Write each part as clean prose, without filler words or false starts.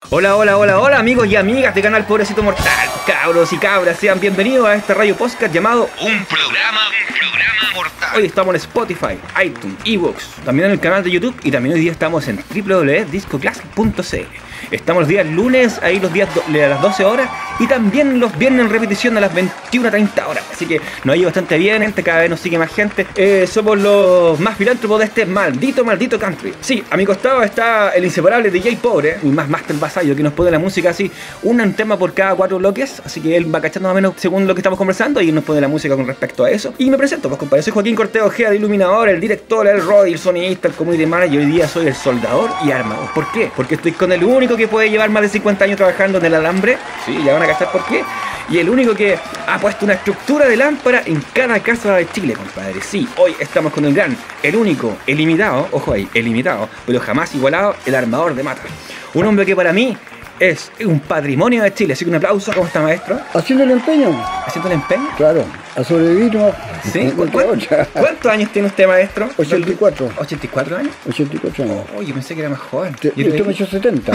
Hola, hola, hola, hola amigos y amigas de Canal Pobrecito Mortal. Cabros y cabras, sean bienvenidos a este radio podcast llamado Un Programa Mortal. Hoy estamos en Spotify, iTunes, eBooks, también en el canal de YouTube y también hoy día estamos en www.discoclassic.cl. Estamos los días lunes, ahí los días a las 12 horas y también los viernes en repetición a las 21:30 horas. Así que nos ha ido bastante bien, gente, cada vez nos sigue más gente. Somos los más filántropos de este maldito country. Sí, a mi costado está el inseparable DJ Pobre, mi más máster vasallo, que nos pone la música así, un tema por cada 4 bloques. Así que él va cachando más o menos según lo que estamos conversando y nos pone la música con respecto a eso. Y me presento, pues compadre, soy Joaquín Corteo Ojeda, el iluminador, el director, el roadie, el sonidista, el community manager. Hoy día soy el soldador y armador. ¿Por qué? Porque estoy con el único que puede llevar más de 50 años trabajando en el alambre. Sí, ya van a cachar por qué. Y el único que ha puesto una estructura de lámpara en cada casa de Chile, compadre. Sí, hoy estamos con el gran, el único, el imitado, ojo ahí, el imitado, pero jamás igualado, el armador de mata. Un hombre que para mí es un patrimonio de Chile. Así que un aplauso. ¿Cómo está, maestro? Haciendo el empeño. ¿Haciendo el empeño? Claro, a sobrevivir nomás. ¿Sí? ¿Cuántos años tiene usted, maestro? 84. ¿84 años? 84 años. Oh, yo pensé que era más joven. Yo me he hecho 70.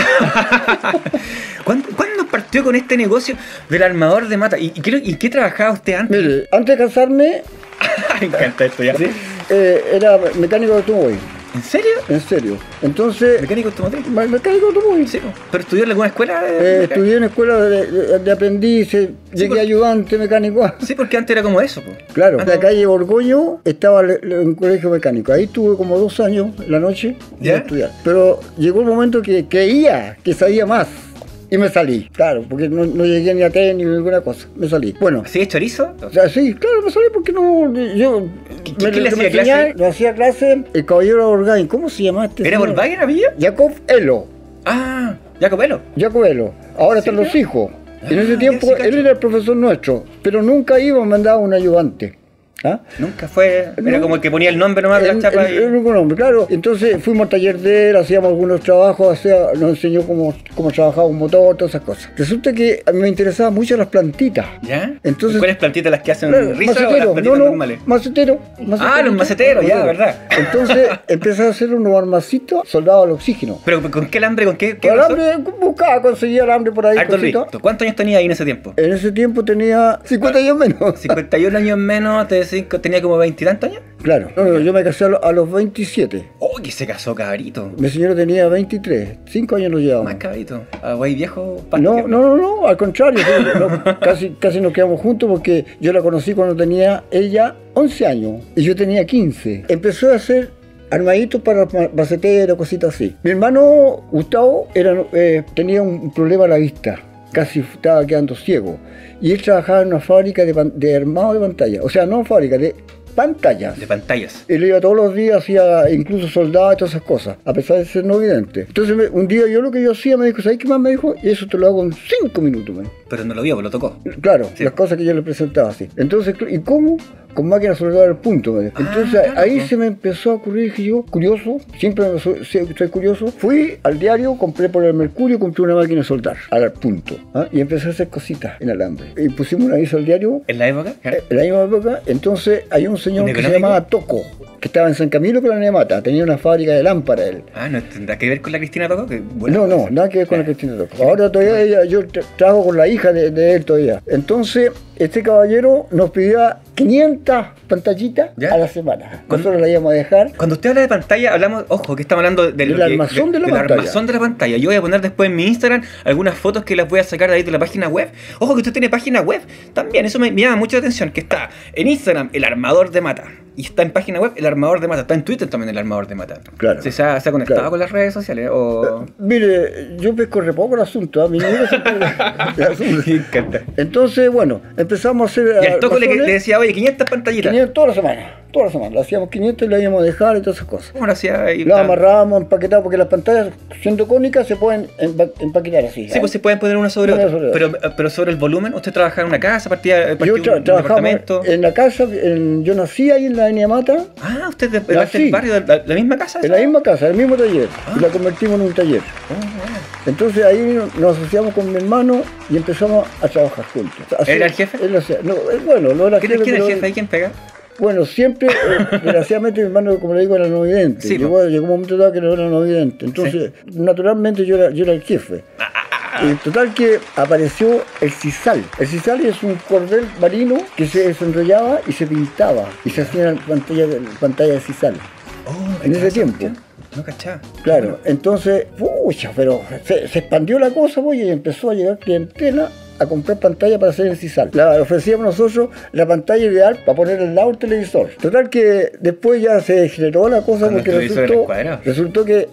¿Cuándo partió con este negocio del armador de mata? ¿Y qué trabajaba usted antes? Mire, antes de casarme... Me encanta esto ya. ¿Sí? Era mecánico de automóvil. ¿En serio? En serio. Entonces... ¿Mecánico automotriz? Mecánico de automóvil. Sí. ¿Pero estudió en alguna escuela? Estudié en escuela de aprendiz, llegué ayudante mecánico. Sí, porque antes era como eso, pues. Claro, en la calle Borgoño estaba un colegio mecánico. Ahí estuve como 2 años en la noche de estudiar. Pero llegó el momento que creía que sabía más. Y me salí, claro, porque no llegué ni a técnico ni ninguna cosa, me salí. Bueno. ¿Así es chorizo? O sea, sí, claro, me salí porque no... Yo, ¿Qué le hacía clase? Le hacía clase el caballero Borgain. ¿Cómo se llama este? ¿Era Borgain, había? Jacob Elo. Ah, Jacob Elo. Jacob Elo. Ahora están los hijos. En ese tiempo él era el profesor nuestro, pero nunca iba a mandar un ayudante. ¿Ah? Nunca fue, era como el que ponía el nombre nomás de la chapa. El único nombre, claro. Entonces fuimos al taller de él, hacíamos algunos trabajos, nos enseñó cómo trabajaba un motor, todas esas cosas. Resulta que a mí me interesaban mucho las plantitas. ¿Ya? Entonces, ¿cuáles plantitas las que hacen risa o las macetero, plantitas normales? Macetero. Ah, los maceteros, ya, verdad. Entonces empecé a hacer unos armacitos soldados al oxígeno. ¿Pero con qué alambre? ¿Con qué? Con alambre, conseguía alambre por ahí. ¿Cuántos años tenía ahí en ese tiempo? En ese tiempo tenía 50 años menos. 51 años menos, tenía como 20 y tantos años. Claro, no, yo me casé a los 27. Oh, que se casó cabrito. Mi señora tenía 23, 5 años nos llevamos. Más cabrito, güey viejo. No, al contrario, casi nos quedamos juntos porque yo la conocí cuando tenía ella 11 años y yo tenía 15. Empezó a hacer armaditos para maceteros, cositas así. Mi hermano Gustavo tenía un problema a la vista. Casi estaba quedando ciego. Y él trabajaba en una fábrica de armado de pantalla. O sea, no fábrica, de pantallas. De pantallas. Él iba todos los días, hacía incluso soldado y todas esas cosas, a pesar de ser no vidente. Entonces un día lo que yo hacía, me dijo, ¿sabes qué más? Me dijo, y eso te lo hago en 5 minutos. Pero no lo vio, lo tocó. Claro, sí. Las cosas que yo le presentaba así. Entonces, ¿y cómo? Con máquina soldadora al punto. Entonces claro, ahí se me empezó a ocurrir, dije yo, curioso, siempre soy curioso. Fui al diario, compré por el Mercurio, compré una máquina de soldar al punto. Y empecé a hacer cositas en alambre. Y pusimos una aviso al diario. ¿En la época? En la misma época. Entonces hay un señor que se llamaba Toco, que estaba en San Camilo con la Nemata, tenía una fábrica de lámparas él. ¿No tendrá que ver con la Cristina Toco? No, nada que ver con la Cristina Toco. Ahora todavía yo trabajo con la hija de él todavía. Entonces, este caballero nos pedía 500 pantallitas a la semana. Nosotros la íbamos a dejar. Cuando usted habla de pantalla, hablamos, ojo, que estamos hablando del armazón de la pantalla. Armazón de la pantalla. Yo voy a poner después en mi Instagram algunas fotos que las voy a sacar de ahí de la página web. Ojo que usted tiene página web también, eso me llama mucho la atención, que está en Instagram, el armador de mata. Y está en página web, el armador de mata. Está en Twitter también, el armador de mata. Claro. ¿Se ha conectado con las redes sociales? Mire, yo pesco re poco el asunto. A mí me encanta. Entonces, bueno, empezamos a hacer... Y al Toco le decía, oye, 500 pantallitas. 500 toda la semana. Le hacíamos 500 y la íbamos a dejar y todas esas cosas. ¿Cómo lo hacía ahí? Lo amarrábamos, empaquetábamos, porque las pantallas, siendo cónicas, se pueden empaquetar así. Sí, pues se pueden poner una sobre otra. Pero sobre el volumen, ¿usted trabajaba en una casa, partía un departamento? En la casa, yo nací ahí en la Avenida Mata. Ah, ¿usted del barrio, de la misma casa? En la misma casa, el mismo taller. Y la convertimos en un taller. Entonces ahí nos asociamos con mi hermano y empezamos a trabajar juntos. ¿Era el jefe? Él hacía, no era jefe. ¿Quién era el jefe? ¿Y quién pega? Bueno, siempre, desgraciadamente, mi hermano, como le digo, era no vidente. Sí, llegó un momento dado que no era no vidente. Entonces, naturalmente, yo era el jefe. Total que apareció el sisal. El sisal es un cordel marino que se desenrollaba y se pintaba y se hacía pantalla de sisal. Oh, en ese tiempo. No cachaba. Claro, entonces, pucha, pero se expandió la cosa, pues, y empezó a llegar clientela a comprar pantalla para hacer el sisal. Le ofrecíamos nosotros la pantalla ideal para poner al lado del televisor. Total que después ya se generó la cosa porque resultó que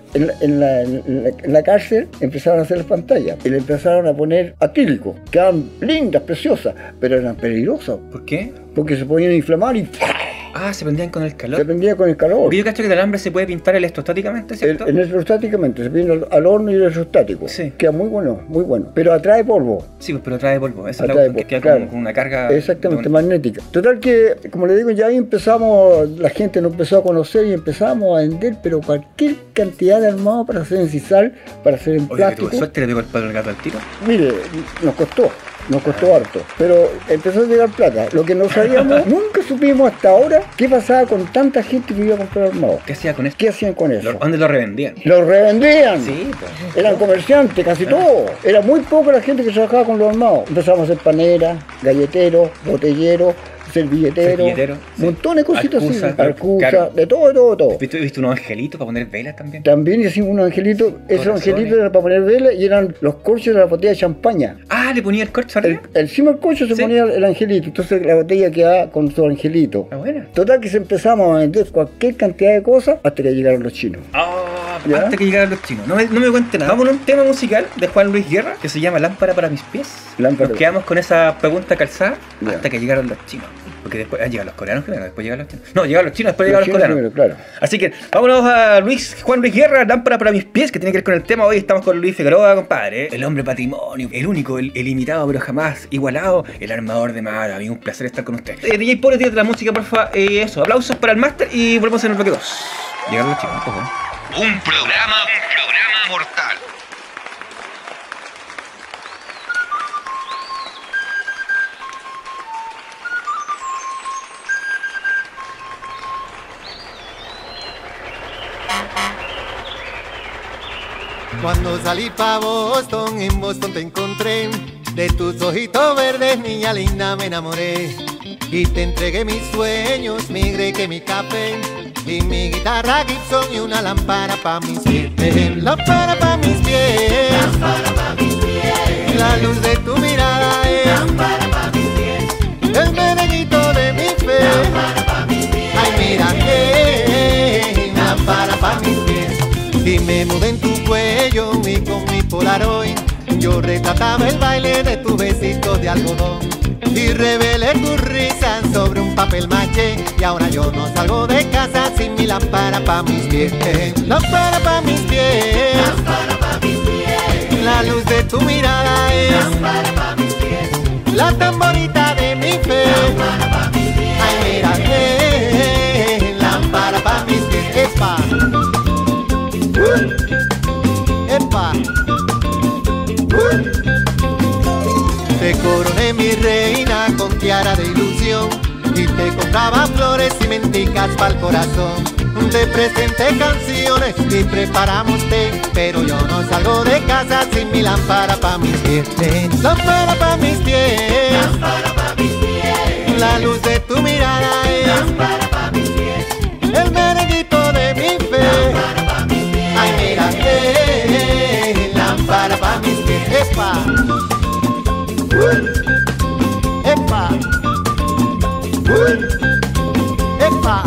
en la cárcel empezaron a hacer las pantallas y le empezaron a poner acrílico. Quedaban lindas, preciosas, pero eran peligrosas. ¿Por qué? Porque se podían inflamar y... Ah, se prendían con el calor. Se prendía con el calor. Porque yo cacho que el alambre se puede pintar electrostáticamente, ¿cierto? Electrostáticamente, se pinta al horno y electrostático. Sí. Queda muy bueno, muy bueno. Pero atrae polvo. Sí, pero atrae polvo. Esa es la cuestión que queda claro, con una carga... Exactamente, magnética. Total que, como le digo, ya ahí empezamos, la gente nos empezó a conocer y empezamos a vender, pero cualquier cantidad de armado para hacer en sisal, para hacer en plástico. ¿Tuve suerte le pegó el palo al gato al tiro? Mire, nos costó harto, pero empezó a llegar plata. Lo que no sabíamos, nunca supimos hasta ahora qué pasaba con tanta gente que iba a comprar armado. ¿Qué hacían con eso? ¿Qué hacían con eso? ¿Dónde lo revendían? ¡Lo revendían! Sí, pues. Eran comerciantes, casi todos. Era muy poco la gente que trabajaba con los armados. Empezamos a hacer paneras, galleteros, botelleros, servilletero, montones de cositas así, arcusa, claro. de todo. ¿Viste unos angelitos para poner velas también? También hicimos unos angelitos, esos angelitos eran para poner velas y eran los corchos de la botella de champaña. Ah, le ponía el corcho arriba. Encima del corcho se ponía el angelito, entonces la botella quedaba con su angelito. Ah, bueno. Total que empezamos a vender cualquier cantidad de cosas hasta que llegaron los chinos. Hasta que llegaron los chinos. No me cuente nada. Vamos a un tema musical de Juan Luis Guerra que se llama Lámpara para mis pies. Nos quedamos con esa pregunta calzada hasta que llegaron los chinos. Porque después llegan los coreanos primero, después llegan los chinos. No, llegan los chinos, después llegan los coreanos. Primero, claro. Así que vámonos a Juan Luis Guerra, Lámpara para mis pies, que tiene que ver con el tema. Hoy estamos con Luis Figueroa, compadre. El hombre patrimonio, el único, el imitado pero jamás igualado, el armador de mar. A mí un placer estar con usted. DJ Polo, tírate la música, porfa. Eso, aplausos para el máster y volvemos en el bloque 2. Llegaron los chicos, ojo. Un programa mortal. Cuando salí pa' Boston, en Boston te encontré. De tus ojitos verdes, niña linda, me enamoré. Y te entregué mis sueños, mi Grey, mi café. Y mi guitarra Gibson y una lámpara pa' mis pies. Lámpara pa' mis pies. Lámpara pa' mis pies. La luz de tu mirada es lámpara pa' mis pies. El merenguito de mi fe. Lámpara pa' mis pies. Ay, mira, lámpara pa' mis pies. Y me mudé en tu cuello y con mi Polaroid yo retrataba el baile de tus besitos de algodón. Y revelé tus risas sobre un papel maché. Y ahora yo no salgo de casa sin mi lámpara pa' mis pies. Lámpara pa' mis pies. Lámpara pa' mis pies. La luz de tu mirada es lámpara pa' mis pies. La tan bonita de mi fe. Lámpara pa' mis pies. Ay, mira, lámpara pa' mis pies. Epa. Epa. Te coroné mi reina con tiara de ilusión y te compraba flores y menticas pa'l corazón. Te presenté canciones y preparamos té, pero yo no salgo de casa sin mi lámpara pa' mis pies. Lámpara pa' mis pies. Lámpara pa' mis pies. La luz de tu mirada es lámpara pa' mis pies. El merenguito de mi fe. Lámpara pa' mis pies. Ay, mira, lámpara pa' mis pies. Epa. Epa. Epa.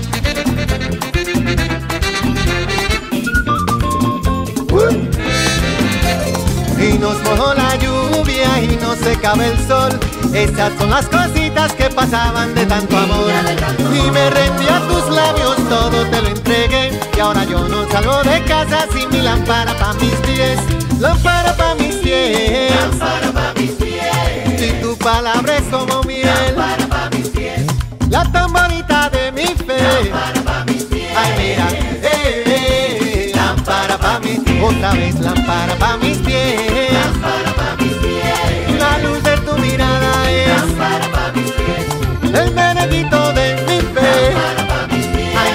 Y nos mojó la lluvia y no secaba el sol. Esas son las cositas que pasaban de tanto amor. Y me rendí a tus labios, todo te lo entregué. Y ahora yo no salgo de casa sin mi lámpara pa' mis pies. Lámpara pa' mis pies. Lámpara pa' mis pies. Si tu palabra es como miel. Lámpara pa' mis pies. La tan bonita de mi fe. Lámpara pa' mis pies. Ay, mira, lámpara pa' mis pies. Otra vez lámpara pa' mis pies. Lámpara pa' mis pies. La luz de tu mirada es lámpara pa' mis pies. el merenguito de mi fe. Lámpara pa' mis pies. Ay,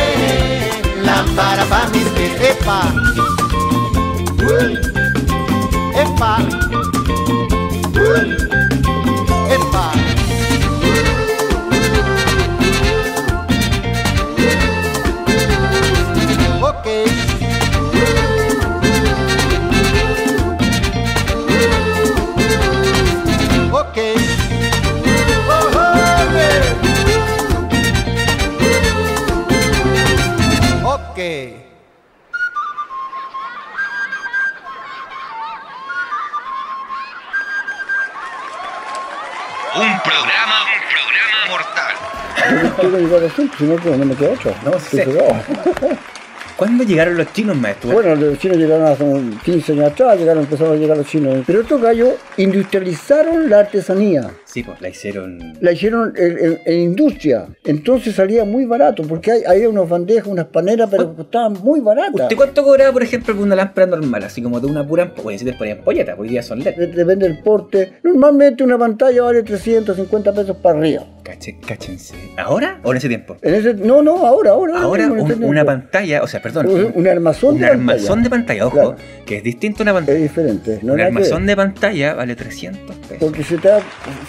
mira, lámpara pa' mis pies. Epa. Un programa mortal. Tengo que llegar a asunto, si no, pues, no me queda otra. No Estoy sé. cegado. ¿Cuándo llegaron los chinos, maestro? Bueno, los chinos llegaron hace unos 15 años atrás, empezaron a llegar los chinos. Pero estos gallos industrializaron la artesanía. Sí, pues la hicieron. La hicieron en industria. Entonces salía muy barato, porque hay unas bandejas, unas paneras, pero costaban muy baratas. ¿Usted cuánto cobraba, por ejemplo, por una lámpara normal? Así como de una pura ampolla. Puede decir, ponían ampolleta, hoy día son LED. Depende del porte. Normalmente una pantalla vale 350 pesos para arriba. Cáchense. ¿Ahora o en ese tiempo? No, ahora. Ahora en este una tiempo. pantalla, o sea, perdón. Un armazón de armazón de pantalla, ojo, Claro. que es distinto a una Es pantalla. diferente. No Un nada que ver. armazón de pantalla vale 300 pesos. Porque se te da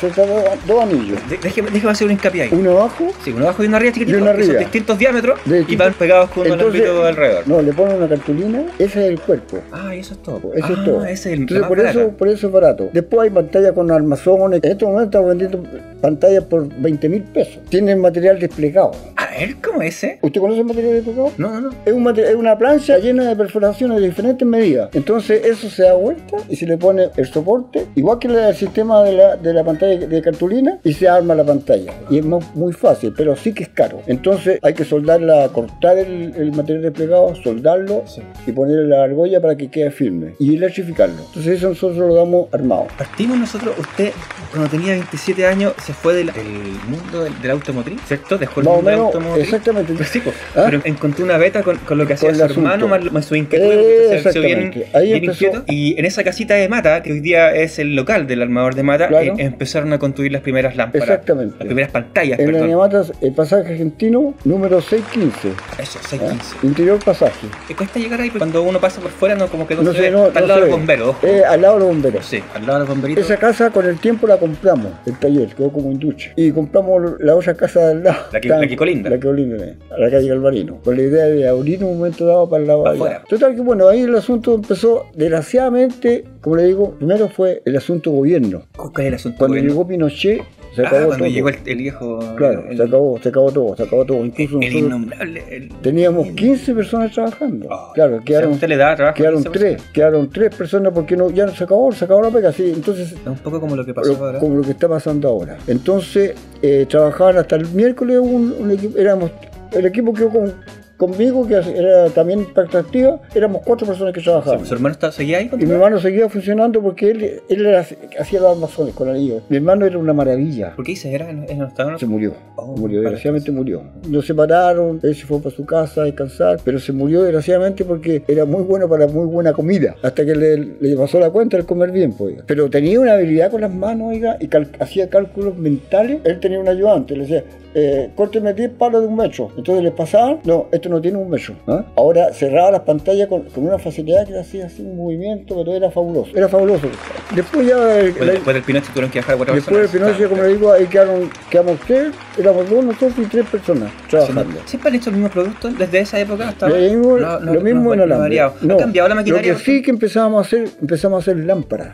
dos anillos. Déjeme hacer un hincapié ahí. Uno abajo. Sí, uno abajo y uno arriba chiquitito, Y uno que son arriba. distintos diámetros De y van pegados con un Entonces, alambito alrededor. No, le ponen una cartulina. Ese es el cuerpo. Ah, y eso es todo. Eso es todo. Ese es el Entonces, más por barato. eso es barato. Después hay pantallas con armazones. En este momento estamos vendiendo pantallas por 20.000 pesos. Tienen material desplegado. A ver, ¿cómo es ese? ¿Usted conoce el material desplegado? No. Es una plancha llena de perforaciones de diferentes medidas. Entonces eso se da vuelta y se le pone el soporte, igual que el sistema de la pantalla de cartulina, y se arma la pantalla. Y es muy fácil, pero sí que es caro. Entonces hay que soldarla, cortar el material desplegado, soldarlo Sí. y ponerle la argolla para que quede firme y electrificarlo. Entonces eso nosotros lo damos armado. Partimos nosotros, usted cuando tenía 27 años se fue del mundo del automotriz, ¿cierto? Dejó el Más o mundo del menos, automotriz. exactamente. Pero sí, pues, ¿Ah? pero encontró una beta con lo que hacía Con su el asunto. hermano, más su inquietud, porque se bien, Exactamente. Ahí bien empezó. inquieto. Y en esa casita de Mata, que hoy día es el local del armador de Mata, Claro. empezaron a construir las primeras lámparas. Exactamente. Las primeras pantallas, En la perdón. Ñamatas, el pasaje argentino número 615. Eso, 615. Interior pasaje. ¿Te cuesta llegar ahí? Cuando uno pasa por fuera, no como que no, No se sé, ve. no, Está al no lado se de los ve. bomberos, ojo. Al lado de los bomberos. Sí, al lado de los bomberitos. Esa casa con el tiempo la compramos, el taller, quedó como industria. Y compramos la otra casa del lado. La que colinda. La que colinda, a la calle Galvarino. Con la idea de abrir un momento dado para el lado Para de allá. afuera. Total que bueno, ahí el asunto empezó, desgraciadamente, como le digo, primero fue el asunto gobierno. ¿Cuál es el asunto? Cuando gobierno? llegó Pinochet, se acabó cuando todo. llegó el viejo. Claro, se acabó todo. Incluso El nosotros innombrable. teníamos 15 personas trabajando. Oh, Claro, o sea, quedaron, usted le daba trabajo a quedaron 15 tres, quedaron 3 personas porque no, ya se acabó la pega, sí. Entonces, Es un poco como lo que pasó ahora. como lo que está pasando ahora. Entonces, trabajaban hasta el miércoles un equipo, el equipo quedó conmigo, que era también atractiva, éramos 4 personas que trabajaban. ¿Su hermano seguía ahí? Y mi hermano seguía funcionando porque él hacía los armazones con anillos. Mi hermano era una maravilla. ¿Por qué dice? ¿Era en no estaba? Se murió, Oh, desgraciadamente murió. Nos separaron, él se fue para su casa a descansar, pero se murió desgraciadamente porque era muy bueno para muy buena comida. Hasta que le pasó la cuenta el comer bien, pues. Pero tenía una habilidad con las manos, oiga, y hacía cálculos mentales. Él tenía un ayudante, le decía, córteme 10 palos de 1 metro. Entonces les pasaban, no, esto no tiene 1 metro. ¿Ah? Ahora cerraba las pantallas con una facilidad que hacía así un movimiento, pero era fabuloso. Era fabuloso. Después ya... Después del Pinochet tuvieron que viajar a 4 Después del personas. Pinochet, como le digo, ahí quedamos 3, éramos 2 nosotros y 3 personas trabajando. ¿Siempre han hecho el mismo producto desde esa época hasta Lo ahora? mismo, No, lo mismo en no ha alambre. variado. No, ¿Ha cambiado la maquinaria? Lo que sí que empezamos a hacer lámparas.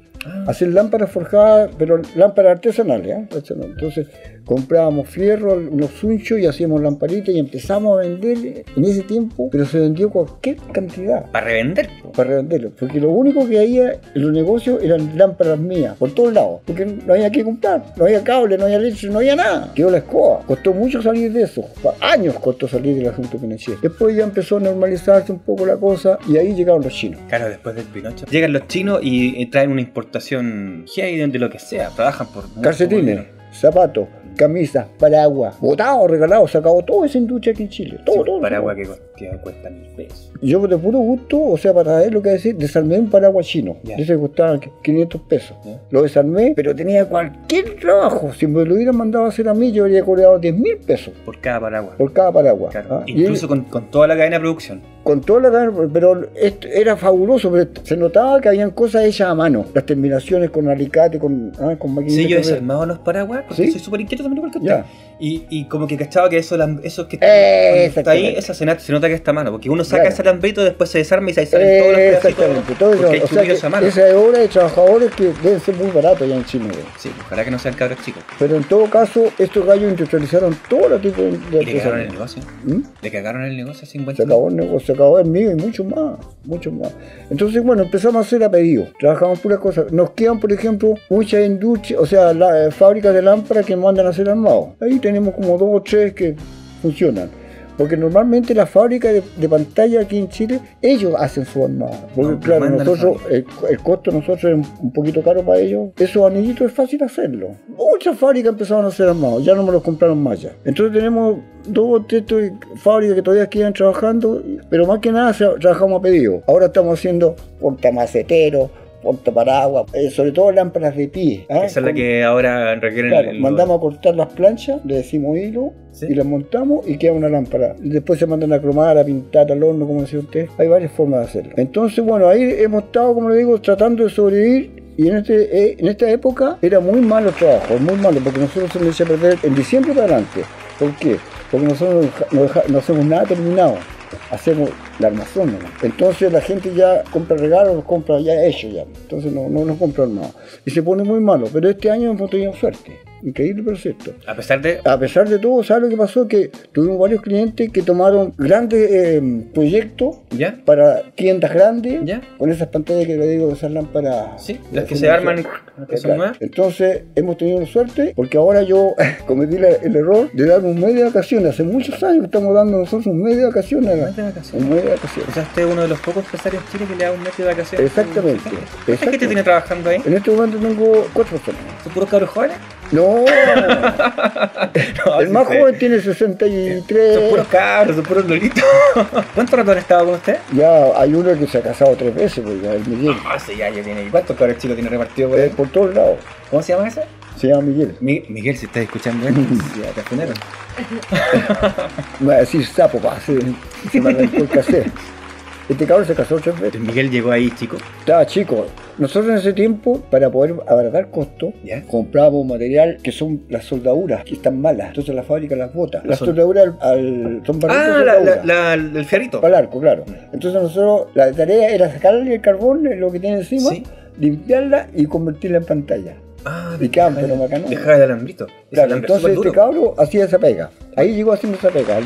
Hacer lámparas forjadas, pero lámparas artesanales, ¿eh? Entonces comprábamos fierro, unos sunchos y hacíamos lamparitas y empezamos a vender en ese tiempo, pero se vendió cualquier cantidad Para revender. para revenderlo, porque lo único que había en los negocios eran lámparas mías, por todos lados, porque no había que comprar, no había cable, no había leche, no había nada, quedó la escoba, costó mucho salir de eso, años costó salir del asunto Pinochet. Después ya empezó a normalizarse un poco la cosa y ahí llegaron los chinos. Claro, después del Pinochet. Llegan los chinos y traen una importación heavy de lo que sea. Trabajan por mucho Calcetines, dinero. zapatos, camisas, paraguas, botados, regalados, se acabó toda esa industria aquí en Chile, todo, Sí, todo. paraguas que cuesta 1.000 pesos. Yo de puro gusto, o sea, para saber lo que decir, desarmé un paraguas chino. Ya. Ese costaba 500 pesos. Ya. Lo desarmé, pero tenía cualquier trabajo. Si me lo hubieran mandado a hacer a mí, yo habría cobrado 10.000 pesos Por cada paraguas. por cada paraguas. Claro. ¿Ah? Y Incluso con toda la cadena de producción. con toda la cadena, pero era fabuloso, pero se notaba que habían cosas hechas a mano. Las terminaciones con alicate, con maquinitas. Sí, yo he de correr. desarmado los paraguas porque ¿Sí? soy súper inquieto también igual que usted. Ya. Y como que cachaba que eso que está ahí, Exactamente. esa se nota que está a mano. Porque uno saca Claro. ese alambrito, después se desarma y se salen todos los pedacitos. Exactamente, todo eso. Porque hay O sea, chubillos a que mano. esa es obra de trabajadores que deben ser muy baratos ya en Chile. güey. Sí, ojalá que no sean cabros chicos. Pero en todo caso, estos gallos industrializaron todo tipo de ¿Y le cagaron el artesanía. negocio? ¿Mm? ¿Le cagaron el negocio sin buen Se acabó el negocio, secador mío y mucho más. Entonces, bueno, empezamos a hacer a pedido, trabajamos puras cosas. Nos quedan, por ejemplo, muchas industrias, o sea, fábricas de lámparas que mandan a hacer armados. Ahí tenemos como 2 o 3 que funcionan. Porque normalmente las fábricas de pantalla aquí en Chile, ellos hacen su armado. Porque No, claro, mandan nosotros, el costo de nosotros es un poquito caro para ellos. Esos anillitos es fácil hacerlo. Muchas fábricas empezaron a hacer armados, ya no me los compraron más ya. Entonces tenemos 2 o 3 fábricas que todavía quedan trabajando, pero más que nada trabajamos a pedido. Ahora estamos haciendo portamaceteros, portaparaguas, sobre todo lámparas de pie. Esa es la que ahora requieren. Claro, mandamos a cortar las planchas, le decimos hilo, ¿sí? Y las montamos y queda una lámpara. Después se mandan a cromar, a pintar al horno, como decía usted. Hay varias formas de hacerlo. Entonces, bueno, ahí hemos estado, como le digo, tratando de sobrevivir. Y en esta época era muy malo el trabajo, muy malo, porque nosotros se nos echó a perder en diciembre para adelante. ¿Por qué? Porque nosotros no hacemos nada terminado. Hacemos la armazón nomás. Entonces la gente ya compra regalos, los compra ya hechos ya. Entonces no compran nada. Y se pone muy malo. Pero este año hemos tenido suerte. Increíble, pero cierto. A pesar de todo, ¿sabes lo que pasó? Que tuvimos varios clientes que tomaron grandes proyectos ¿ya? para tiendas grandes, ¿ya? con esas pantallas que le digo, esas lámparas. Sí, las que se arman, las que son Claro. nuevas. Entonces hemos tenido suerte porque ahora yo cometí el error de dar un mes de vacaciones. Hace muchos años que estamos dando nosotros un mes de vacaciones. Un mes de vacaciones. Un mes de vacaciones. O sea, usted es uno de los pocos empresarios en Chile que le da un mes de vacaciones. Exactamente. ¿Cuánta gente tiene trabajando ahí? En este momento tengo 4 personas. ¿Son puros cabros jóvenes? No, No, el más sí, joven tiene 63. Son puros cabros, son puros lolitos. ¿Cuánto rato han estado con usted? Ya hay uno que se ha casado 3 veces, pues ya, el Miguel. Ah, sí, ya tiene. ¿Y cuántos cabros chicos tiene repartido por ahí? Por todos lados. ¿Cómo se llama ese? Se llama Miguel. Miguel, si estás escuchando esto, ya te afunaron. Me va a decir sapo, pa, se me arrancó el cassette. Este cabrón se casó 3 veces. Miguel llegó ahí, chico. Estaba chico. Nosotros en ese tiempo, para poder abaratar costos, ¿Ya? comprábamos material que son las soldaduras, que están malas. Entonces la fábrica las bota. Las Son- soldaduras son barritos de soldadura. El fiarito. Para el arco, claro. Entonces nosotros, la tarea era sacarle el carbón, lo que tiene encima, Sí. limpiarla y convertirla en pantalla. Ah, Y quedaban, pero bacanos. Dejar el alambrito. Ese Claro, alambre entonces súper este duro. cabro hacía esa pega. Ahí llegó haciendo esa pega,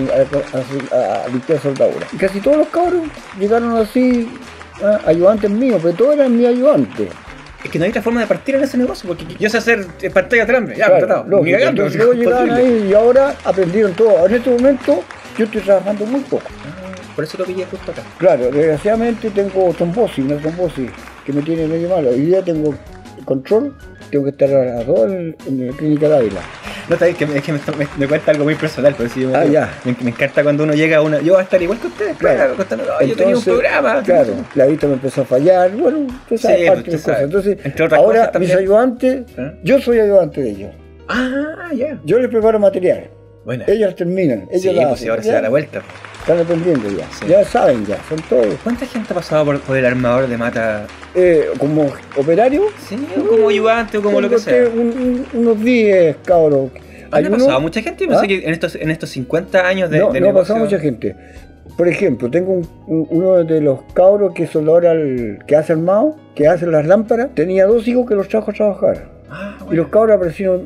a limpiar soldadura. Y casi todos los cabros llegaron así, ayudantes míos, pero todos eran mis ayudantes. Es que no hay otra forma de partir en ese negocio, porque yo sé hacer pantalla de alambre. Ya, Claro, tratado. lógico. Ni cagando, Entonces luego es llegaban imposible. ahí y ahora aprendieron todo. En este momento yo estoy trabajando muy poco. Por eso lo pillé justo acá. Claro, desgraciadamente tengo una trombosis que me tiene medio malo. Hoy día tengo control, tengo que estar a las 2 en la clínica de Ávila. No, está bien, es que me cuenta algo muy personal, pero sí, Ya. Me encanta cuando uno llega a una. Yo voy a estar igual que ustedes, claro, contando, "No, yo tenía un Entonces, programa. Claro, la vista me empezó a fallar, bueno, usted sabe, Sí, parte usted de sabe. cosas. Entonces, Entre otras ahora cosas también. mis ayudantes, ¿Ah? yo soy ayudante de ellos. Ah, ya. Yo les preparo material, Bueno. ellas terminan, ellos Sí, la pues hacen, si ahora ya se da la vuelta. están aprendiendo ya, Sí. ya saben ya, son todos. ¿Cuánta gente ha pasado por el armador de mata? Como operario, Sí, o como ayudante o como lo que sea. unos 10 cabros. ¿Han uno- pasado mucha gente? Yo pensé ¿Ah? que en estos 50 años de no ha negocio- pasado mucha gente. Por ejemplo, tengo uno de los cabros que es soldador que hace armado, que hace las lámparas, tenía 2 hijos que los trajo a trabajar. Ah, Y bueno. los cabros aparecieron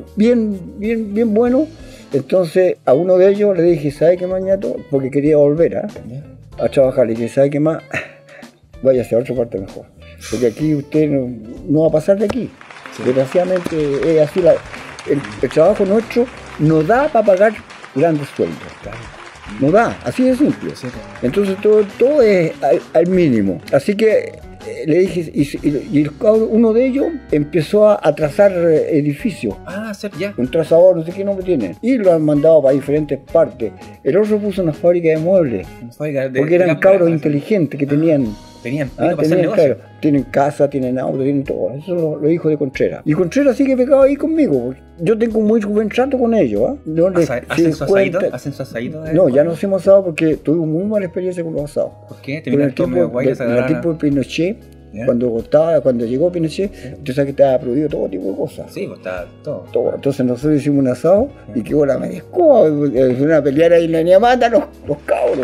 bien buenos. Entonces a uno de ellos le dije, ¿sabe qué, Mañato? Porque quería volver a trabajar. Le dije, ¿sabe qué más? Váyase a otra parte mejor. Porque aquí usted no va a pasar de aquí. Sí. Desgraciadamente es así. El trabajo nuestro no da para pagar grandes sueldos. Claro. No da, así de simple. Sí, Entonces todo es al mínimo. Así que le dije, y el cabro, uno de ellos empezó a trazar edificios. Ah, hacer ya. Un trazador, no sé qué nombre tiene. Y lo han mandado para diferentes partes. El otro puso una fábrica de muebles. Oiga, Porque eran cabros inteligentes que tenían. Tenían pino para hacer Tenían, negocio. claro, tienen casa, tienen auto, tienen todo. Eso lo hijos de Contreras. Y Contreras sigue pegado ahí conmigo. Porque yo tengo un muy buen trato con ellos. No les- ¿Hacen su 50. asadito? ¿Hacen su asaito? No, ya no hacemos asado porque tuvimos muy mala experiencia con los asados. ¿Por qué? Pero en Terminan el todo medio guay, tiempo, en el tiempo de Pinochet, ¿Ya? cuando llegó Pinochet, usted sabe que estaba prohibido todo tipo de cosas. Sí, pues está todo. Todo. Entonces nosotros hicimos un asado y quedó la media escoba, una pelear ahí en la Niamata, los cabros.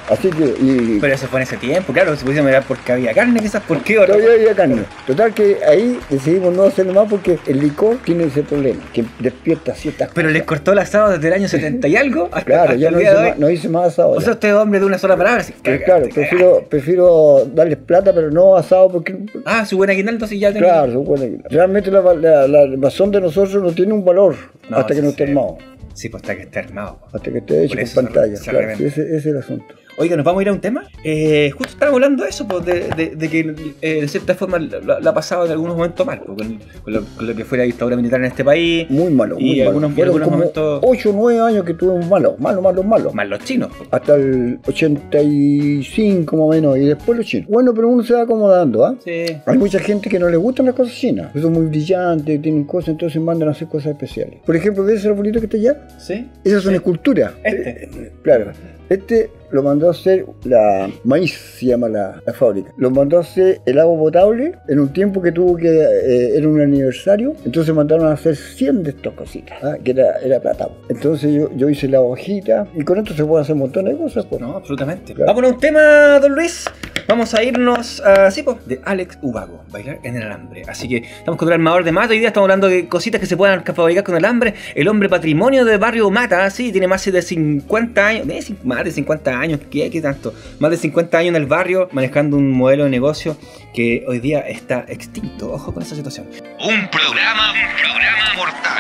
Así que, y Pero eso fue en ese tiempo, claro, se pudiese mirar porque había carne, quizás, ¿por qué otra? todavía había carne. Total que ahí decidimos no hacerlo más porque el licor tiene ese problema, que despierta ciertas Pero cosas. les cortó el asado desde el año 70 y algo hasta, Claro, hasta ya el no día hice, de hoy. más, no hice más asado. O sea, usted es hombre de una sola palabra, así, Pero claro, prefiero darles plata, pero no asado porque... Ah, su buen aguinaldo, sí, ya tengo. Claro, son buenas. Realmente la razón de nosotros no tiene un valor No, hasta que no esté sí. armado, Sí, pues está que esté armado. hasta que esté hecho Por con eso pantalla. se Claro, reventa. sí, ese es el asunto. Oiga, ¿nos vamos a ir a un tema? Justo estábamos hablando de eso, pues, de que de cierta forma la ha pasado en algunos momentos mal, pues, con lo que fue la dictadura militar en este país. Muy malo, Y muy algunos- malo. Fueron algunos como momentos- 8 o 9 años que tuvimos malo. Más los chinos, pues. Hasta el 85 más o menos, y después los chinos. Bueno, pero uno se va acomodando, ¿ah? Sí. Hay mucha gente que no le gustan las cosas chinas. Son muy brillantes, tienen cosas, entonces mandan a hacer cosas especiales. Por ejemplo, ¿ves el arbolito que está allá? ¿Sí? Esas son esculturas. Claro. Este lo mandó a hacer la Maíz, se llama la fábrica. Lo mandó a hacer el agua potable en un tiempo que tuvo que, era un aniversario. Entonces mandaron a hacer 100 de estas cositas, ¿ah? Que era plata. Entonces yo hice la hojita y con esto se puede hacer un montón de cosas. Pues. No, absolutamente. Claro. Vamos a un tema, don Luis. Vamos a irnos a de Alex Ubago, Bailar en el Alambre. Así que estamos con el armador de Mata. Hoy día estamos hablando de cositas que se puedan fabricar con alambre. El hombre patrimonio del barrio Mata, sí, tiene más de 50 años. Más de 50 años, ¿qué tanto? Más de 50 años en el barrio, manejando un modelo de negocio que hoy día está extinto. Ojo con esa situación. Un programa mortal.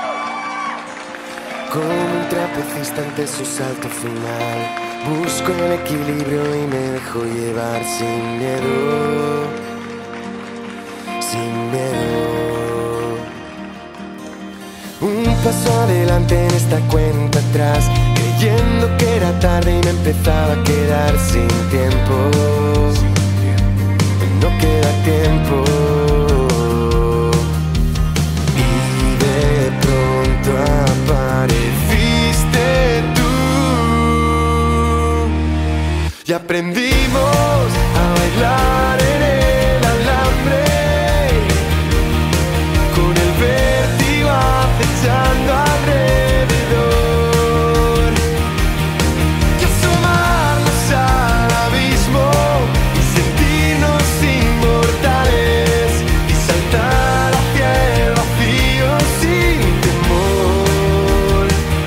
Como un trapecista ante su salto final, busco el equilibrio y me dejo llevar sin miedo, sin miedo. Un paso adelante en esta cuenta atrás, creyendo que era tarde y me empezaba a quedar sin tiempo. No queda tiempo. Y de pronto apareciste tú y aprendimos a bailar en el alambre, con el vértigo acechando alrededor, y asomarnos al abismo y sentirnos inmortales y saltar hacia el vacío sin temor,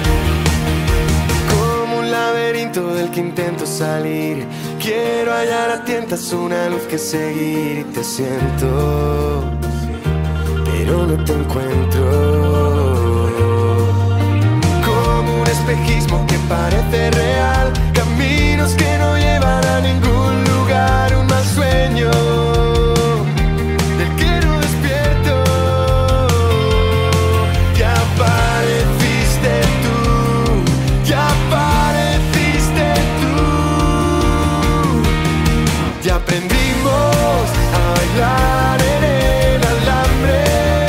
como un laberinto del que intento salir. Quiero hallar a tientas una luz que seguir y te siento, pero no te encuentro. Como un espejismo que parece real, caminos que no llevan a ningún lugar, un mal sueño del que no despierto. Ya apareciste tú, ya apareciste tú, ya aprendimos a bailar en el alambre,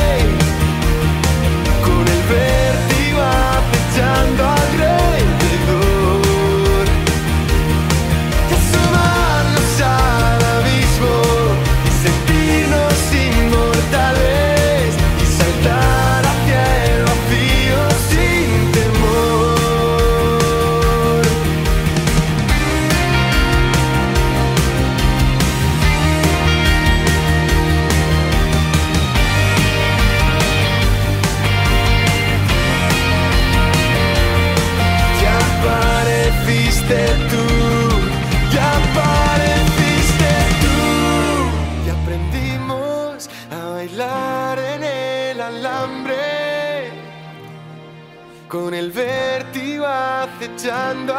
con el vértigo acechando alrededor, y asomarnos al abismo y sentirnos inmortales y saltar hacia el vacío sin temor. Ya apareciste tú, ya apareciste tú, y aprendimos a bailar en el alambre, con el vértigo acechando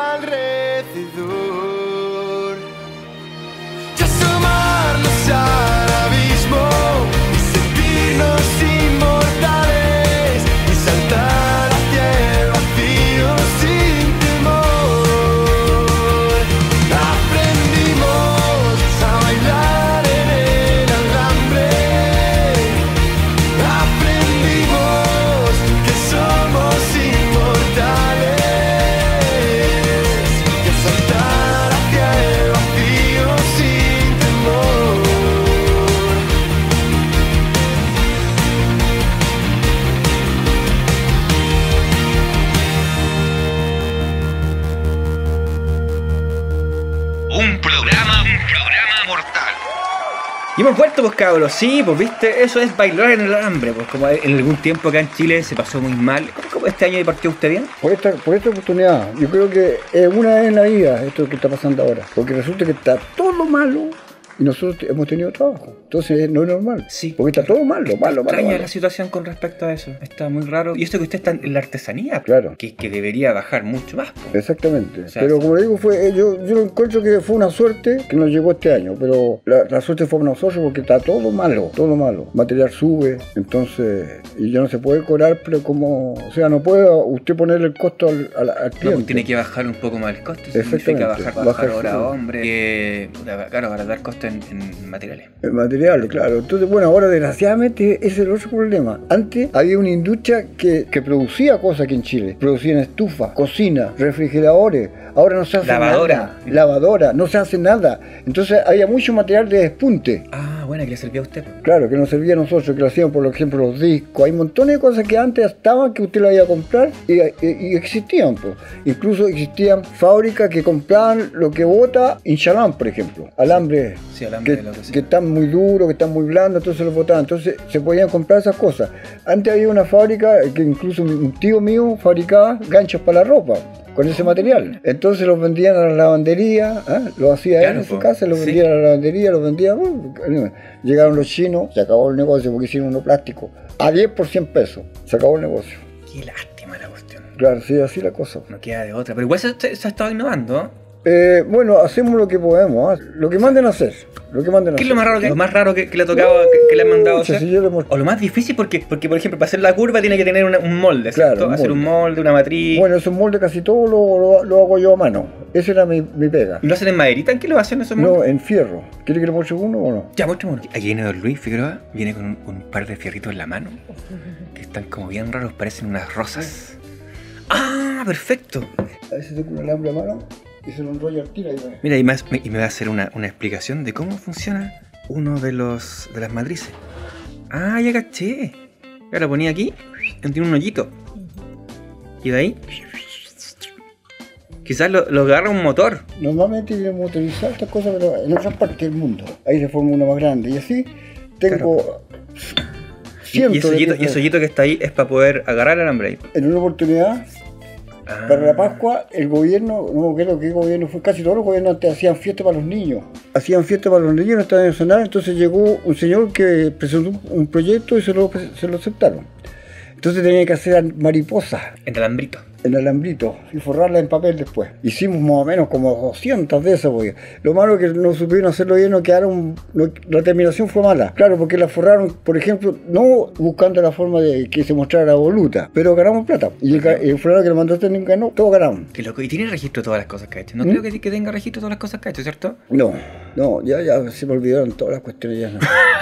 alrededor, y asomarnos al abismo y sentirnos inmortales y saltar hacia el vacío sin temor. Aprendimos a bailar en el alambre, aprendimos que somos inmortales y a saltar hacia el vacío sin temor. hemos vuelto, pues cabros, sí, pues viste, eso es bailar en el alambre, pues como en algún tiempo acá en Chile se pasó muy mal. ¿Cómo este año partió usted bien? Por esta oportunidad, yo creo que es una vez en la vida esto que está pasando ahora, porque resulta que está todo malo y nosotros hemos tenido trabajo, entonces no es normal, Sí. porque está todo malo. Extraña la situación con respecto a eso, está muy raro. Y esto que usted está en la artesanía, Claro. que debería bajar mucho más, pues. Exactamente, O sea, pero como le digo, yo encuentro que fue una suerte que nos llegó este año, pero la suerte fue para nosotros porque está todo malo, material sube, entonces, y ya no se puede cobrar, pero como, o sea, no puede usted ponerle el costo al No, cliente. pues tiene que bajar un poco más el costo, eso Exactamente. significa bajar Bajar hora su- hombre, claro, para dar costo en materiales. El material, claro. Entonces, bueno, ahora desgraciadamente ese es el otro problema. Antes había una industria que producía cosas aquí en Chile. Producían estufas, cocinas, refrigeradores. Ahora no se hace Lavadora. nada. Lavadora, no se hace nada. Entonces había mucho material de despunte. Ah, bueno, que le servía a usted. Claro, que nos servía a nosotros, que lo hacían, por ejemplo, los discos. Hay montones de cosas que antes estaban, que usted lo iba a comprar y existían. Pues. Incluso existían fábricas que compraban lo que bota Inchalán, por ejemplo. Alambre. Sí, alambre Que, de lo que sea. que están muy duros, que están muy blandos, entonces los botaban. Entonces se podían comprar esas cosas. Antes había una fábrica que incluso un tío mío fabricaba ganchos para la ropa con ese material. Entonces los vendían a la lavandería, lo hacía él Claro, en su po, casa, los sí. vendía a la lavandería, los vendía. Llegaron los chinos, se acabó el negocio porque hicieron uno plástico. A 10 por 100 pesos, se acabó el negocio. Qué lástima la cuestión. Claro, sí, así la cosa. No queda de otra. Pero igual se ha estado innovando, ¿no? Bueno, hacemos lo que podemos, lo que manden a hacer. Lo que manden a ¿Qué es hacer. lo más raro que le ha tocado, que le han mandado a Pucha, hacer? si yo le muestro- O lo más difícil, porque por ejemplo, para hacer la curva tiene que tener un molde, ¿cierto? Claro, un Hacer un molde. molde, una matriz. Bueno, esos moldes casi todo lo hago yo a mano. Esa era mi pega. ¿Y lo hacen en maderita? ¿En qué lo hacen esos moldes? No, en fierro. ¿Quiere que le muestre uno o no? Ya, muéstrame uno. Aquí viene Don Luis Figueroa, viene con un par de fierritos en la mano, que están como bien raros, parecen unas rosas. ¡Ah, perfecto! A veces tengo un alambre a mano y se lo enrolla al tiro. Mira, y me va a hacer una explicación de cómo funciona uno de las matrices. Ah, ya caché. Ya lo ponía aquí, tiene un hoyito. Y de ahí, quizás lo agarra un motor. Normalmente viene motorizar estas cosas, pero en otras partes del mundo. Ahí se forma una más grande. Y así tengo Y cientos de piezas. ese hoyito que está ahí es para poder agarrar el alambre ahí. En una oportunidad, Ah. para la Pascua, el gobierno, no me acuerdo qué gobierno fue, casi todos los gobiernos antes hacían fiestas para los niños. Hacían fiestas para los niños, no estaban en el sonar, entonces llegó un señor que presentó un proyecto y se lo aceptaron. Entonces tenía que hacer mariposas En alambrito. en alambrito y forrarla en papel después. Hicimos más o menos como 200 de esas, porque lo malo es que no supieron hacerlo bien, la terminación fue mala. Claro, porque la forraron, por ejemplo, no buscando la forma de que se mostrara voluta, pero ganamos plata. Y el fulano que le mandó también ganó, todos ganamos. Qué loco. Y tiene registro de todas las cosas que ha hecho. No creo que tenga registro de todas las cosas que ha hecho, ¿cierto? No, ya se me olvidaron todas las cuestiones ya. No.